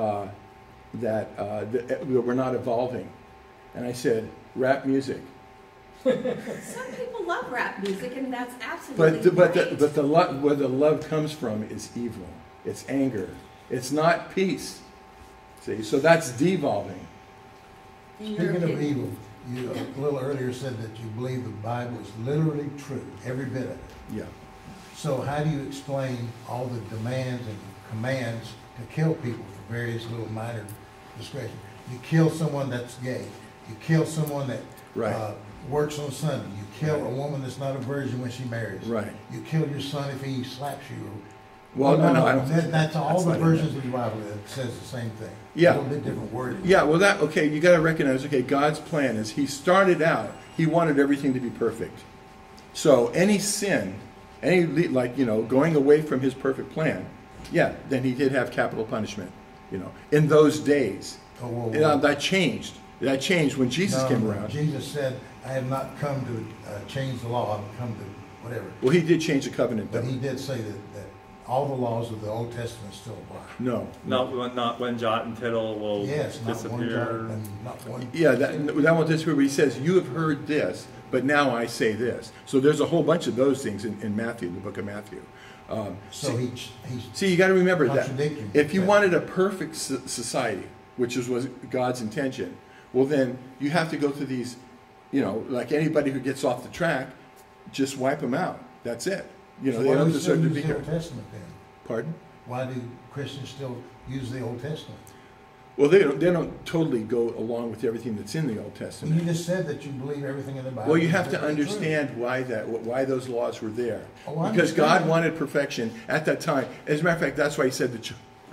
we're not evolving." And I said, "Rap music." Some people love rap music, and that's absolutely But where the love comes from is evil. It's anger. It's not peace. See, so that's devolving. Speaking of evil, you a little earlier said that you believe the Bible is literally true, every bit of it. Yeah. So how do you explain all the demands and commands to kill people for various little minor discretion? You kill someone that's gay. You kill someone that works on Sunday. You kill a woman that's not a virgin when she marries. Right. You kill your son if he slaps you. Well, no, I don't. That's all the versions of the Bible that says the same thing. Yeah. A little bit different wording. Yeah, well, you got to recognize, God's plan is he started out, he wanted everything to be perfect. So any sin, going away from his perfect plan, then he did have capital punishment, in those days. That changed. That changed when Jesus came around. Jesus said, I have not come to change the law, I've come to whatever. Well, he did change the covenant, though. But he did say that all the laws of the Old Testament still apply. No. Not when jot and tittle will Yes, not one disappear. jot and not one. Yeah, that won't disappear, but he says, you have heard this, but now I say this. So there's a whole bunch of those things in Matthew, the book of Matthew. So he's See, you got to remember that contradicting if you that. wanted a perfect society, which was God's intention, well then you have to go through these, like anybody who gets off the track, just wipe them out. That's it. So They why don't do we still deserve to use be the here. Old Testament then? Pardon? Why do Christians still use the Old Testament? Well, they don't totally go along with everything that's in the Old Well, Testament. you just said that you believe everything in the Bible. Well, you have is to literally true. understand why those laws were there. Oh, I Because God understand. wanted perfection at that time. As a matter of fact, that's why he said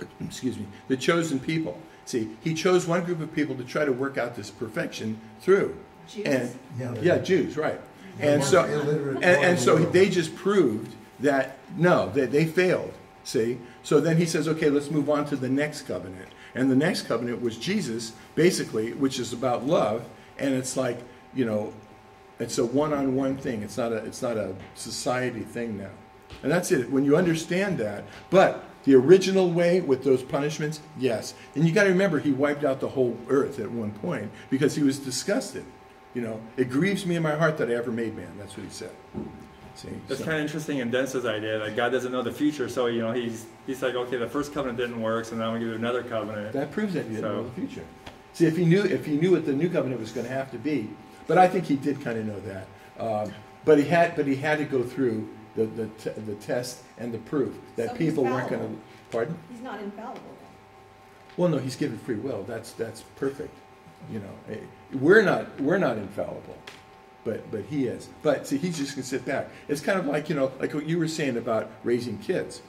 the chosen people. See, he chose one group of people to try to work out this perfection through. Jews? And Jews, right. They're And so illiterate and so part of the world. they just proved that no, they failed. See? So then he says, okay, let's move on to the next covenant. And the next covenant was Jesus, basically, which is about love, and it's like, it's a one-on-one thing. It's not a society thing now. And that's it. When you understand that, but the original way with those punishments, yes. And you got to remember, he wiped out the whole earth at one point because he was disgusted. It grieves me in my heart that I ever made man. That's what he said. See, It's so- kind of interesting in Dennis's idea that God doesn't know the future, so he's like, okay, the first covenant didn't work, so now I'm gonna give you another covenant. That proves that he didn't know So- the future. See, if he knew what the new covenant was going to have to be, but I think he did kind of know that. But he had to go through the test and the proof that So he's people weren't going to. fallible. Pardon? He's not infallible. Well, no, he's given free will. That's perfect. We're not infallible, but he is. But see, he's just going to sit back. It's kind of like like what you were saying about raising kids.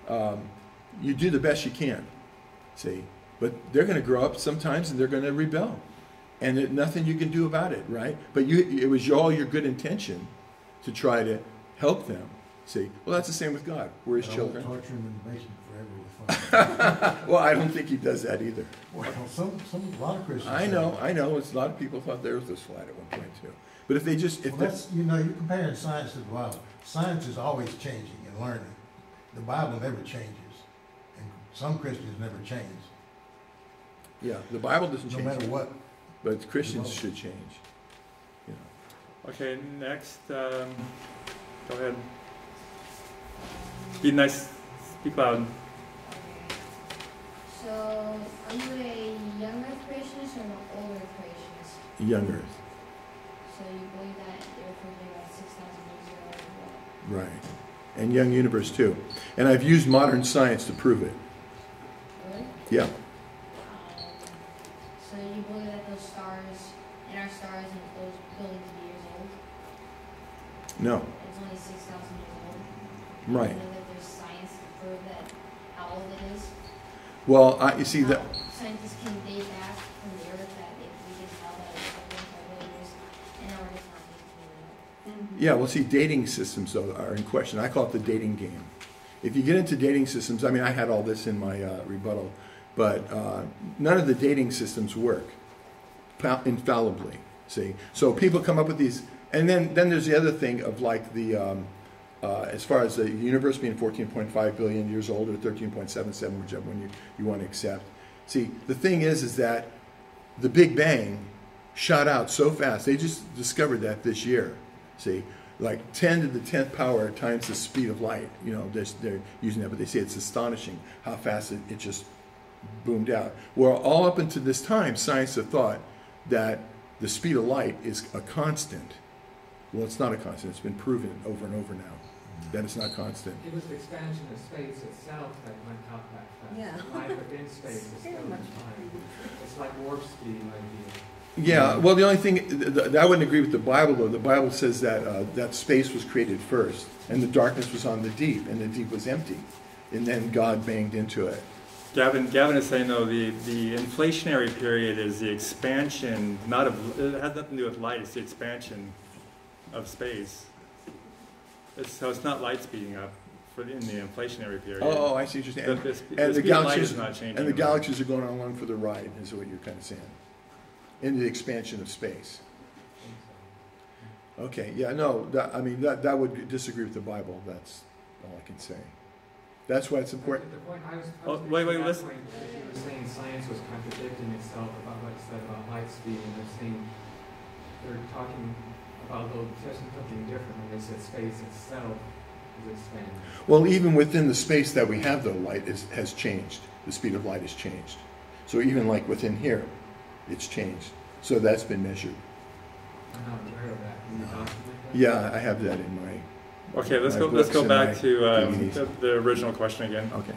You do the best you can. See. But they're going to grow up sometimes and they're going to rebel. And there's nothing you can do about it, right? But it was all your good intention to try to help them. See? Well, that's the same with God. We're his I won't children. torture him in the basement forever with fire. Well, I don't think he does that either. Well, a lot of Christians. I say know. that. It's a lot of people thought theirs was flat at one point too. But if they just, Well, that's, you're comparing science to the Bible. Science is always changing and learning. The Bible never changes. And some Christians never change. yeah, the Bible doesn't No change. matter what. But Christians should change. Okay, next, go ahead. Be nice, speak loud. So, are you a young earth creationist or an older creationist? Young Earth, So you believe that they were created about 6,000 years ago or what? right. And Young Universe too. And I've used modern science to prove it. Really? Yeah. So you believe that those stars, and our stars and those billions of years old? No. It's only 6,000 years old? Right. You know that there's science to prove that how old it is? Well, you see that. How scientists can date back from the earth that we can tell that it's been for million years, and now we're just not making it. Yeah, well, see, dating systems, though, are in question. I call it the dating game. If you get into dating systems, I mean, I had all this in my rebuttal, but none of the dating systems work infallibly, see? So people come up with these, and then there's the other thing of like the, as far as the universe being 14.5 billion years old or 13.77, whichever one you want to accept. See, the thing is that the Big Bang shot out so fast. They just discovered that this year. See, like 10 to the 10th power times the speed of light. They're using that, but they say it's astonishing how fast it just boomed out. Well, all up until this time, science have thought that the speed of light is a constant. Well, it's not a constant. It's been proven over and over now that it's not constant. It was the expansion of space itself that went out that fast. Yeah. Life within space is still in time. It's like warp speed idea. Yeah, well, the only thing, I wouldn't agree with the Bible, though. The Bible says that that space was created first, and the darkness was on the deep, and the deep was empty. And then God banged into it. Gavin is saying, though, the inflationary period is the expansion, it has nothing to do with light, it's the expansion of space. So it's not light speeding up in the inflationary period. Oh, I see what you're saying. The And speed the of light galaxies, is not changing. and the galaxies are going along for the ride, is what you're kind of saying. In the expansion of space. Okay, yeah, no, that would disagree with the Bible. That's all I can say. That's why it's important. The point I was Oh, making wait, at that listen. point, you were saying science was contradicting itself about what it said about light speed, and they're saying they're talking about something different when they said space itself is expanding. Well, even within the space that we have, though, light has changed. The speed of light has changed. So even like within here, it's changed. So that's been measured. I'm not aware of that. Can you document that? Yeah, I have that in my. Okay, let's My go books and back my to DVDs. the original question again. Okay.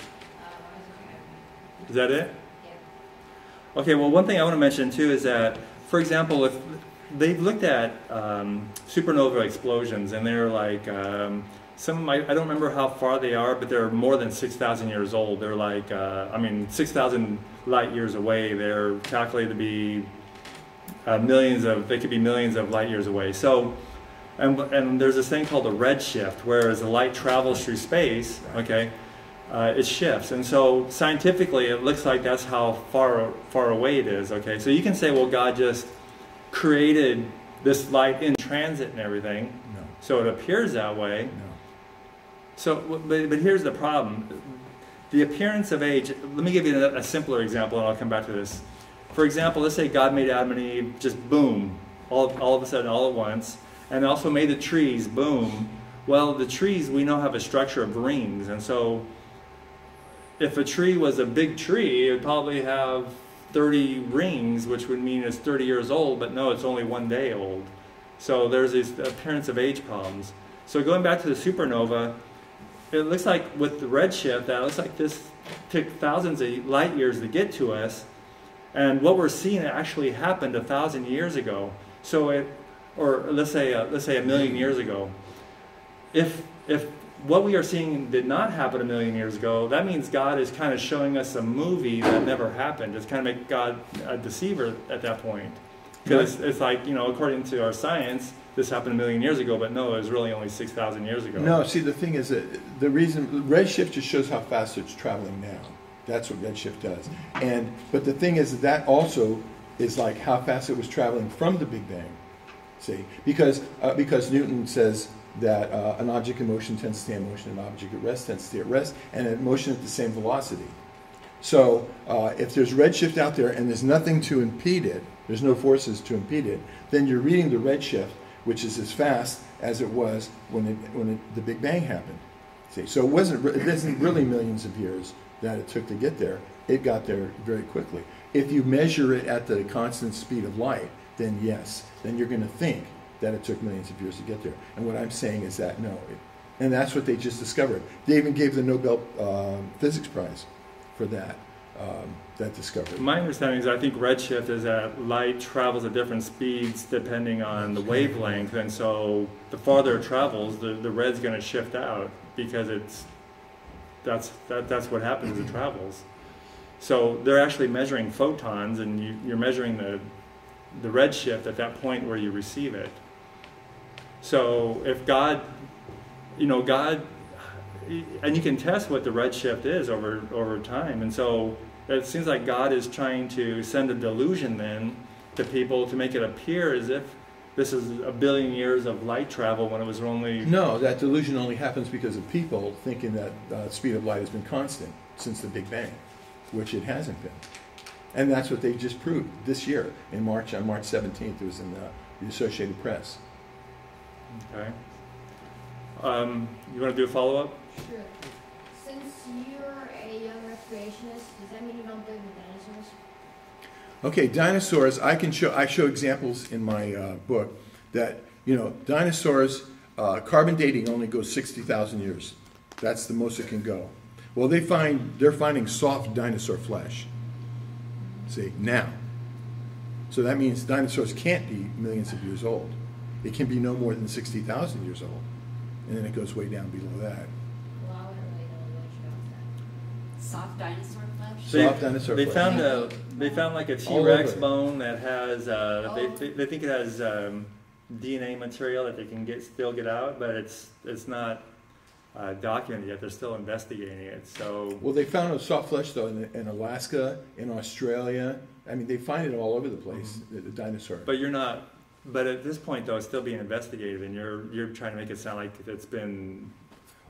Is that it? Okay, well, one thing I want to mention too is that, for example, if they've looked at supernova explosions, and they're like, some of my, I don't remember how far they are, but they're more than 6,000 years old. They're like, 6,000 light years away. They're calculated to be they could be millions of light years away. So, and there's this thing called a redshift, where as the light travels through space, okay, it shifts. And so scientifically, it looks like that's how far away it is, okay? So you can say, well, God just created this light in transit and everything, No. so it appears that way. No. So, but here's the problem. The appearance of age, let me give you a simpler example, and I'll come back to this. For example, let's say God made Adam and Eve just boom, all of a sudden, all at once, and also made the trees boom. Well, the trees, we know, have a structure of rings, and so if a tree was a big tree, it would probably have 30 rings, which would mean it's 30 years old, but no, it's only 1 day old. So there's these appearance of age problems. So going back to the supernova, it looks like with the redshift, that looks like this took thousands of light years to get to us, and what we're seeing actually happened 1,000 years ago. So or let's say 1,000,000 years ago. If what we are seeing did not happen 1,000,000 years ago, that means God is kind of showing us a movie that never happened. It's kind of make God a deceiver at that point. Because it's like, according to our science, this happened 1,000,000 years ago, but no, it was really only 6,000 years ago. No, see, the thing is that the reason redshift just shows how fast it's traveling now. That's what redshift does. But the thing is that also is like how fast it was traveling from the Big Bang. See, because Newton says that an object in motion tends to stay in motion, an object at rest tends to stay at rest, and at motion at the same velocity. So if there's redshift out there and there's nothing to impede it, there's no forces to impede it, then you're reading the redshift, which is as fast as it was when the Big Bang happened. See, so it wasn't really millions of years that it took to get there. It got there very quickly. If you measure it at the constant speed of light, then yes, then you're going to think that it took millions of years to get there. And what I'm saying is that no, and that's what they just discovered. They even gave the Nobel Physics Prize for that discovery. My understanding is I think redshift is that light travels at different speeds depending on the wavelength, and so the farther it travels, the red's going to shift out because that's what happens as it travels. So they're actually measuring photons, and you're measuring the redshift at that point where you receive it. So if God, and you can test what the redshift is over time, and so it seems like God is trying to send a delusion then to people to make it appear as if this is 1 billion years of light travel when it was only... No, that delusion only happens because of people thinking that speed of light has been constant since the Big Bang, which it hasn't been. And that's what they just proved this year in March, on March 17th. It was in the Associated Press. Okay. You want to do a follow-up? Sure. Since you're a young recreationist, does that mean you don't believe in dinosaurs? Okay, dinosaurs, I show examples in my book that, dinosaurs, carbon dating only goes 60,000 years. That's the most it can go. Well, they're finding soft dinosaur flesh. See, now. So that means dinosaurs can't be millions of years old. It can be no more than 60,000 years old. And then it goes way down below that. Well, I wouldn't really know much about that. Soft dinosaur flesh? Soft dinosaur flesh. They found like a T-Rex bone that has, they think it has DNA material that they can still get out, but it's not documented yet. They're still investigating it. So well, they found soft flesh though in Alaska, in Australia. I mean, they find it all over the place. The dinosaur. But you're not. But at this point, though, it's still being investigated, and you're trying to make it sound like it's been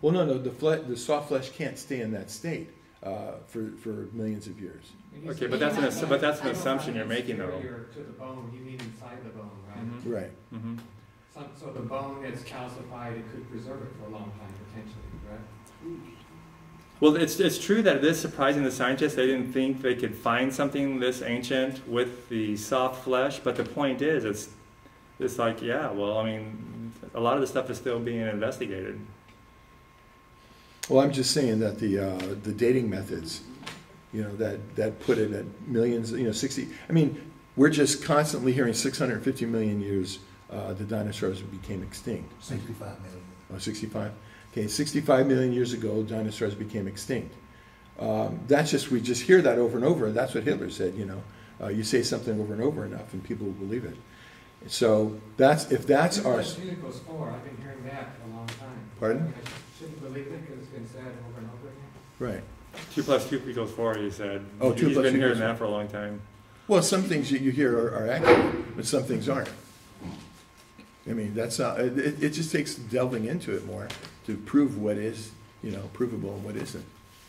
Well, no, the soft flesh can't stay in that state for millions of years. Okay, but that's an assumption you're making, though. To the bone, you mean inside the bone, right? Mm-hmm. Right. Mm-hmm. So the bone that's calcified, it could preserve it for a long time, potentially, right? Well, it's true that it is surprising the scientists. They didn't think they could find something this ancient with the soft flesh. But the point is, it's like, yeah, well, I mean, a lot of the stuff is still being investigated. Well, I'm just saying that the dating methods, you know, that put it at millions, you know, 60. I mean, we're just constantly hearing 650 million years the dinosaurs became extinct. 65 million. Oh, 65? Okay, 65 million years ago, dinosaurs became extinct. That's just, we just hear that over and over, and that's what Hitler said, you know. You say something over and over enough, and people will believe it. So if that's our... 2 equals 4, I've been hearing that for a long time. Pardon? I mean, I shouldn't believe it because it's been said over and over again. Right. 2 plus 2 equals 4, you said. Oh, 2 He's plus been 2 hearing equals that for a long time. Well, some things that you hear are accurate, but some things aren't. I mean, that's not, it just takes delving into it more to prove what is, you know, provable and what isn't.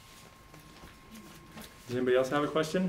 Does anybody else have a question?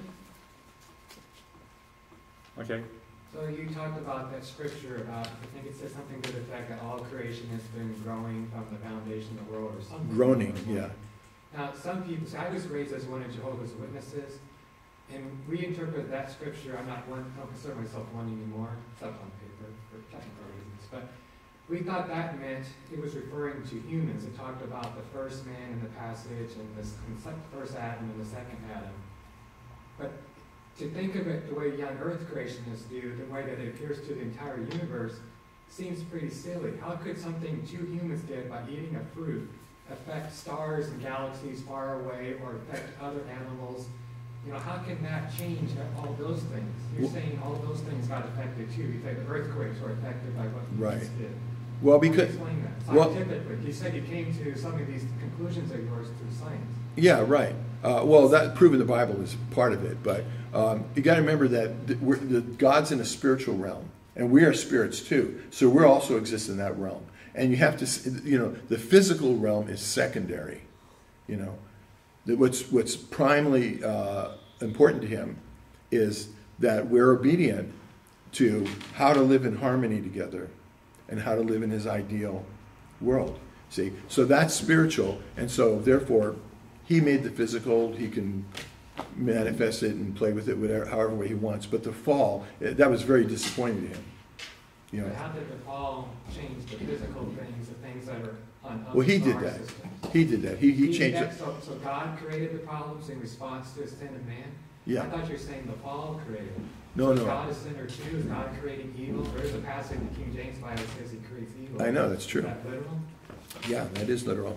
Okay. So you talked about that scripture about, I think it says something to the effect that all creation has been growing from the foundation of the world or something. Groaning, yeah. Now, some people, so I was raised as one of Jehovah's Witnesses, and we interpret that scripture, I don't consider myself one anymore, except on paper for technical reasons, but we thought that meant it was referring to humans. It talked about the first man in the passage and the first Adam and the second Adam. But to think of it the way young earth creationists do, the way that it appears to the entire universe, seems pretty silly. How could something 2 humans did by eating a fruit affect stars and galaxies far away or affect other animals? You know, how can that change all those things? You're saying all those things got affected too. You think the earthquakes were affected by what humans did. Well, How do you because... explain that? Scientifically, you said you came to some of these conclusions of yours through science. Yeah, right. Well, that proving the Bible is part of it, but you got to remember that the God's in a spiritual realm, and we are spirits too. So we also exist in that realm, and you have to, you know, the physical realm is secondary. You know, what's primarily important to Him is that we're obedient to how to live in harmony together, and how to live in His ideal world. See, so that's spiritual, and so therefore, He made the physical. He can manifest it and play with it however way He wants. But the fall, that was very disappointing to Him. You know. But how did the fall change the physical things, the things that are on Well, He did star that. systems? He did that. He changed it. So God created the problems in response to the sin of man? Yeah. I thought you were saying the fall created. No, so no. God is sinner too? Is God creating evil? There is a passage in the King James Bible that says He creates evil. I know, that's true. Is that literal? Yeah, that is literal.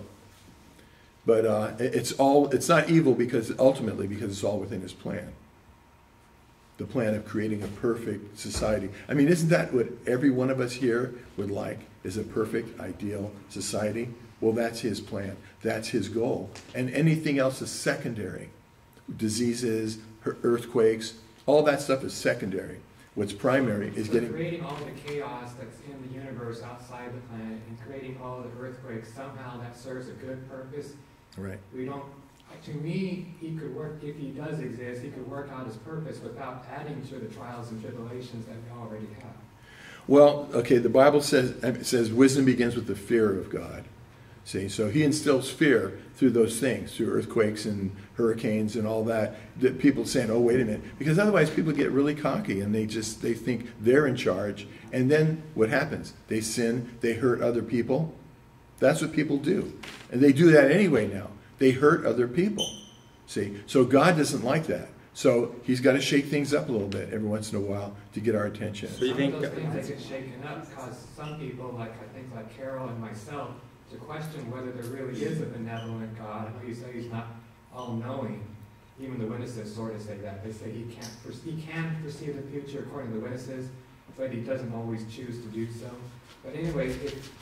But it's not evil because it's all within His plan. The plan of creating a perfect society. I mean, isn't that what every one of us here would like, is a perfect, ideal society? Well, that's His plan. That's His goal. And anything else is secondary. Diseases, earthquakes, all that stuff is secondary. What's primary is getting... creating all the chaos that's in the universe outside the planet and creating all the earthquakes, somehow that serves a good purpose. Right. We don't... To me, He could work, if He does exist, He could work out His purpose without adding to the trials and tribulations that we already have. Well, okay, the Bible says wisdom begins with the fear of God. See, so He instills fear through those things, through earthquakes and hurricanes and all that people saying, oh, wait a minute. Because otherwise people get really cocky and they think they're in charge. And then what happens? They sin, they hurt other people. That's what people do. And they do that anyway now. They hurt other people. See, so God doesn't like that. So He's got to shake things up a little bit every once in a while to get our attention. So you think those things that get shaken up cause some people, like I think like Carol and myself, to question whether there really is a benevolent God. I know you say He's not all-knowing. Even the witnesses sort of say that. They say He can foresee the future according to the witnesses, but He doesn't always choose to do so. But anyway,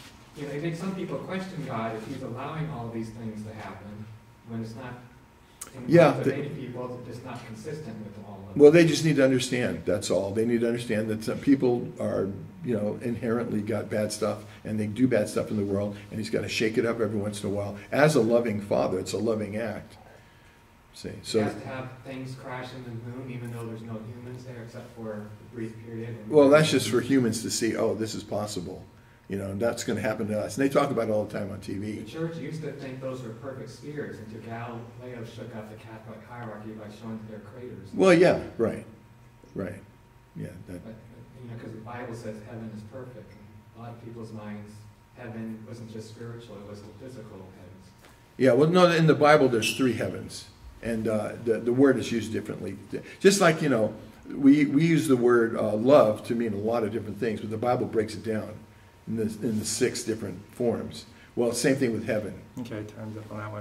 it makes some people question God if He's allowing all these things to happen when it's not Yeah, to many people, it's just not consistent with all of them. Well, they just need to understand, that's all. They need to understand that some people are, you know, inherently got bad stuff, and they do bad stuff in the world, and he's got to shake it up every once in a while. As a loving father, it's a loving act. See, so. He has to have things crash in the moon, even though there's no humans there except for a brief period. Well, that's just for humans to see, oh, this is possible. You know, and that's going to happen to us. And they talk about it all the time on TV. The church used to think those were perfect spheres until Galileo shook out the Catholic hierarchy by showing that they're craters. Well, yeah, right. Right. Yeah. That. But, you know, because the Bible says heaven is perfect. In a lot of people's minds, heaven wasn't just spiritual, it was physical heavens. Yeah, well, no, in the Bible there's 3 heavens. And the word is used differently. Just like, you know, we use the word love to mean a lot of different things, but the Bible breaks it down in the 6 different forms. Well, same thing with heaven. Okay, time's up on that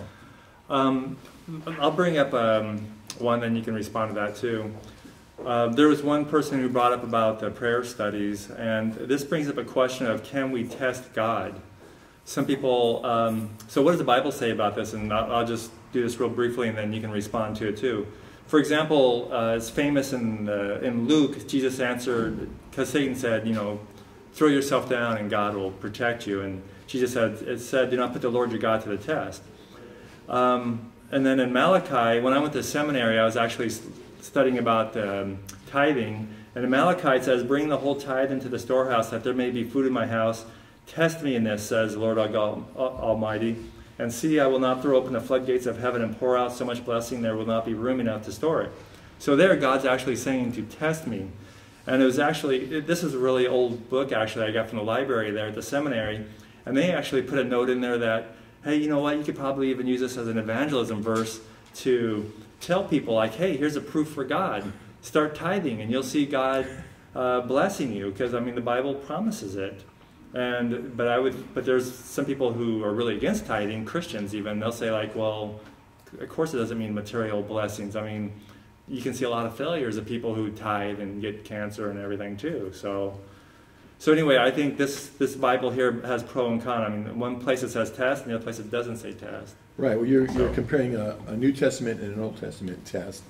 one. I'll bring up one, then you can respond to that too. There was one person who brought up about the prayer studies, and this brings up a question of, can we test God? Some people, so what does the Bible say about this? And I'll just do this real briefly, and then you can respond to it too. For example, it's famous in Luke, Jesus answered, because Satan said, you know, throw yourself down and God will protect you. And Jesus said, do not put the Lord your God to the test. And then in Malachi, when I went to seminary, I was actually studying about tithing. And in Malachi it says, bring the whole tithe into the storehouse, that there may be food in my house. Test me in this, says the Lord Almighty. And see, I will not throw open the floodgates of heaven and pour out so much blessing, there will not be room enough to store it. So there, God's actually saying to test me. And it was actually, this is a really old book actually I got from the library there at the seminary. And they actually put a note in there that, hey, you know what, you could probably even use this as an evangelism verse to tell people, like, hey, here's a proof for God. Start tithing and you'll see God blessing you, because, I mean, the Bible promises it. But there's some people who are really against tithing, Christians even, they'll say like, well, of course it doesn't mean material blessings. I mean, you can see a lot of failures of people who tithe and get cancer and everything too. So anyway, I think this Bible here has pro and con. I mean, one place it says test, and the other place it doesn't say test. Right. Well, you're comparing a New Testament and an Old Testament test.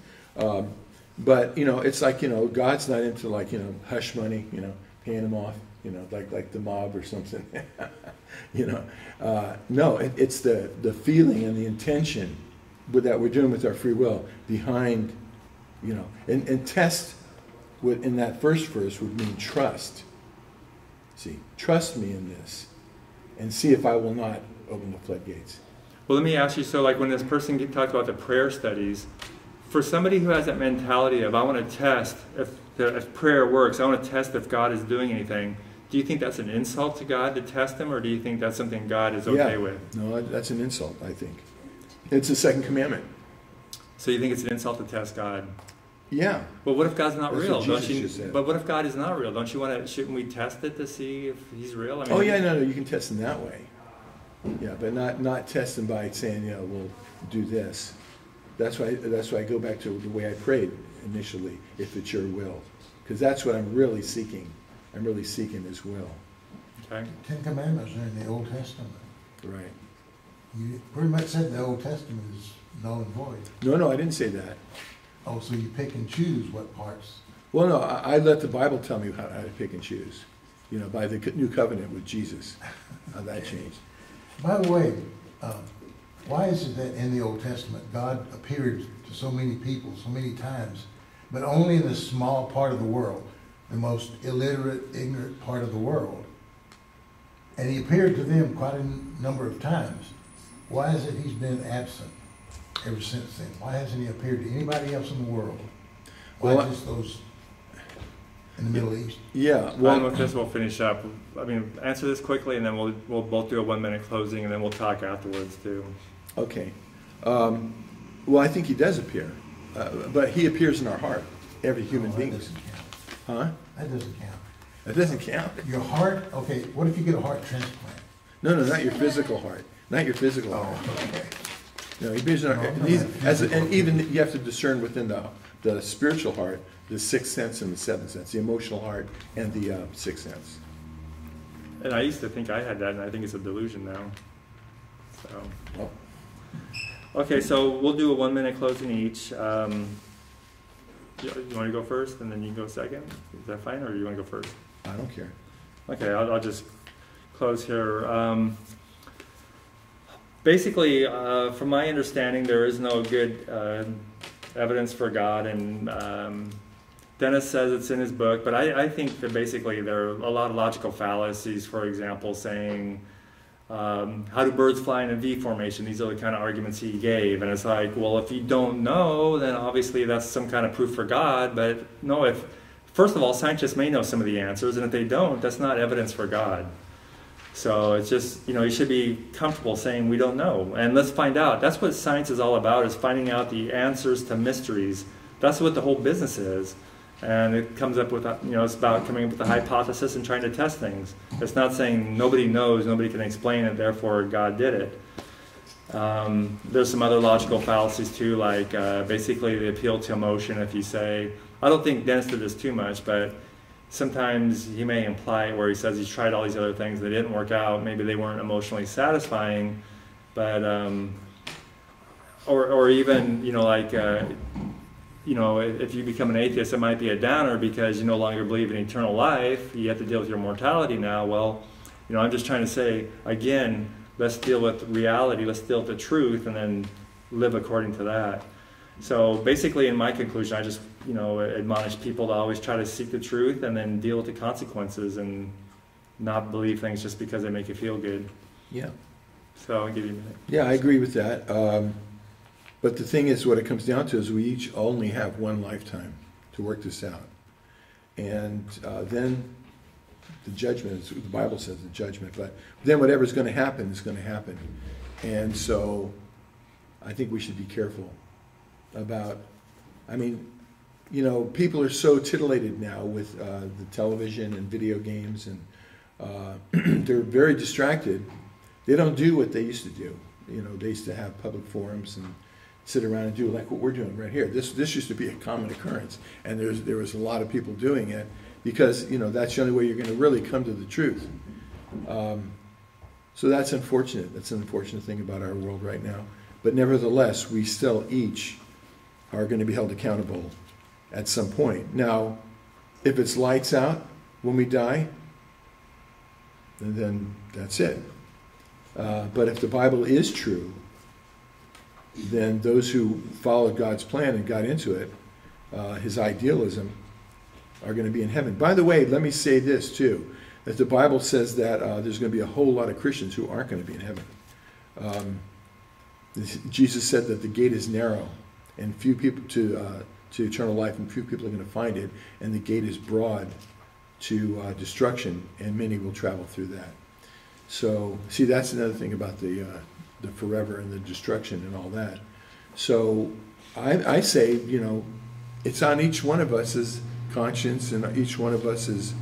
But, you know, it's like, you know, God's not into, like, you know, hush money, you know, paying them off. You know, like the mob or something. You know, no, it's the feeling and the intention that we're doing with our free will behind, you know, and test would, in that first verse, would mean trust. See, trust me in this, and see if I will not open the floodgates. Well, let me ask you. So, like when this person talked about the prayer studies, for somebody who has that mentality of I want to test if prayer works, I want to test if God is doing anything. Do you think that's an insult to God to test him, or do you think that's something God is okay with? No, that's an insult, I think. It's the 2nd commandment. So you think it's an insult to test God? Yeah. But what if God's not that's real? What don't you? Just said. But what if God is not real? Don't you want to? Shouldn't we test it to see if he's real? I mean, oh yeah, no, you can test him that way. Yeah, but not test him by saying, you know, we'll do this. That's why I go back to the way I prayed initially, if it's your will, because that's what I'm really seeking. I'm really seeking his will. Okay. 10 Commandments are in the Old Testament. Right. You pretty much said the Old Testament is null and void. No, I didn't say that. Oh, so you pick and choose what parts? Well, no, I let the Bible tell me how to pick and choose. You know, by the new covenant with Jesus, how that changed. By the way, why is it that in the Old Testament God appeared to so many people so many times, but only in this small part of the world, the most illiterate, ignorant part of the world? And he appeared to them quite a number of times. Why is it he's been absent ever since then? Why hasn't he appeared to anybody else in the world? Why just those in the Middle East? Yeah. Well, with this we'll finish up. I mean, answer this quickly, and then we'll both do a 1-minute closing, and then we'll talk afterwards too. Okay. Well, I think he does appear, but he appears in our heart. Every human being. That doesn't count. Huh? That doesn't count. That doesn't count. Your heart. Okay. What if you get a heart transplant? No, not your physical heart. Not your physical heart. Okay. No, he appears in our heart. And even you have to discern within the spiritual heart, the 6th sense and the 7th sense, the emotional heart and the 6th sense. And I used to think I had that, and I think it's a delusion now. So. Okay, so we'll do a 1 minute closing each. You want to go first, and then you can go second? Is that fine, or you want to go first? I don't care. Okay, I'll just close here. Basically, from my understanding, there is no good evidence for God, and Dennis says it's in his book, but I think that basically there are a lot of logical fallacies. For example, saying, how do birds fly in a V formation? These are the kind of arguments he gave, and it's like, well, if you don't know, then obviously that's some kind of proof for God, but no, first of all, scientists may know some of the answers, and if they don't, that's not evidence for God. So it's just, you should be comfortable saying we don't know, and let's find out. That's what science is all about, is finding out the answers to mysteries. That's what the whole business is. And it comes up with, it's about coming up with a hypothesis and trying to test things. It's not saying nobody knows, nobody can explain it, therefore God did it. There's some other logical fallacies too, like basically the appeal to emotion. If you say, I don't think Dennis did this too much, but sometimes he may imply it where he says he's tried all these other things that didn't work out. Maybe they weren't emotionally satisfying, but or even if you become an atheist, it might be a downer because you no longer believe in eternal life. You have to deal with your mortality now. Well, I'm just trying to say again, let's deal with reality. Let's deal with the truth, and then live according to that. So basically, in my conclusion, I just admonish people to always try to seek the truth and then deal with the consequences and not believe things just because they make you feel good. Yeah. So I'll give you a minute. Yeah, I agree with that. But the thing is, what it comes down to is we each only have one lifetime to work this out. And then the judgment, the Bible says the judgment, but then whatever's going to happen is going to happen. And so I think we should be careful about, people are so titillated now with the television and video games, and they're very distracted. They don't do what they used to do. They used to have public forums and sit around and do like what we're doing right here. This used to be a common occurrence, and there was a lot of people doing it because that's the only way you're going to really come to the truth. So that's unfortunate. That's an unfortunate thing about our world right now. But nevertheless, we still each are going to be held accountable at some point. Now, if it's lights out when we die, then that's it. But if the Bible is true, then those who followed God's plan and got into it, his idealism, are going to be in heaven. By the way, let me say this too, that the Bible says that there's going to be a whole lot of Christians who aren't going to be in heaven. Jesus said that the gate is narrow, and few people to eternal life, and few people are going to find it, and the gate is broad to destruction, and many will travel through that. So, see, that's another thing about the forever and the destruction and all that. So I say, it's on each one of us's conscience and each one of us's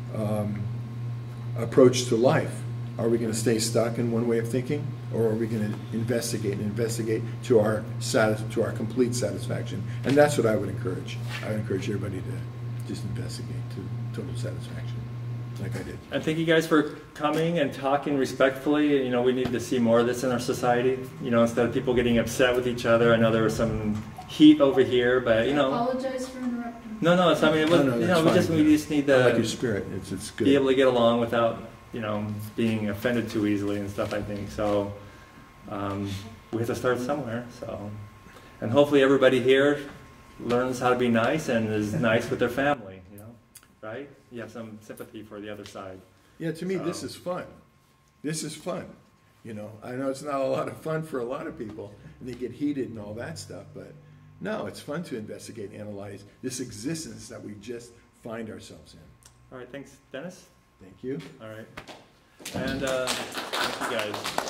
approach to life. Are we going to stay stuck in one way of thinking, or are we going to investigate to our complete satisfaction? And that's what I would encourage. I would encourage everybody to just investigate to total satisfaction, like I did. And thank you guys for coming and talking respectfully. We need to see more of this in our society. Instead of people getting upset with each other. I know there was some heat over here, but I apologize for interrupting. No. It's, it was, we just need to I like your spirit. It's good. Be able to get along without being offended too easily and stuff. I think so. We have to start somewhere. So, and hopefully everybody here learns how to be nice and is nice with their family. Right? You have some sympathy for the other side. Yeah, to me, this is fun. This is fun. I know it's not a lot of fun for a lot of people, and they get heated and all that stuff, but no, it's fun to investigate, analyze this existence that we just find ourselves in. All right, thanks, Dennis. Thank you. All right. And thank you guys.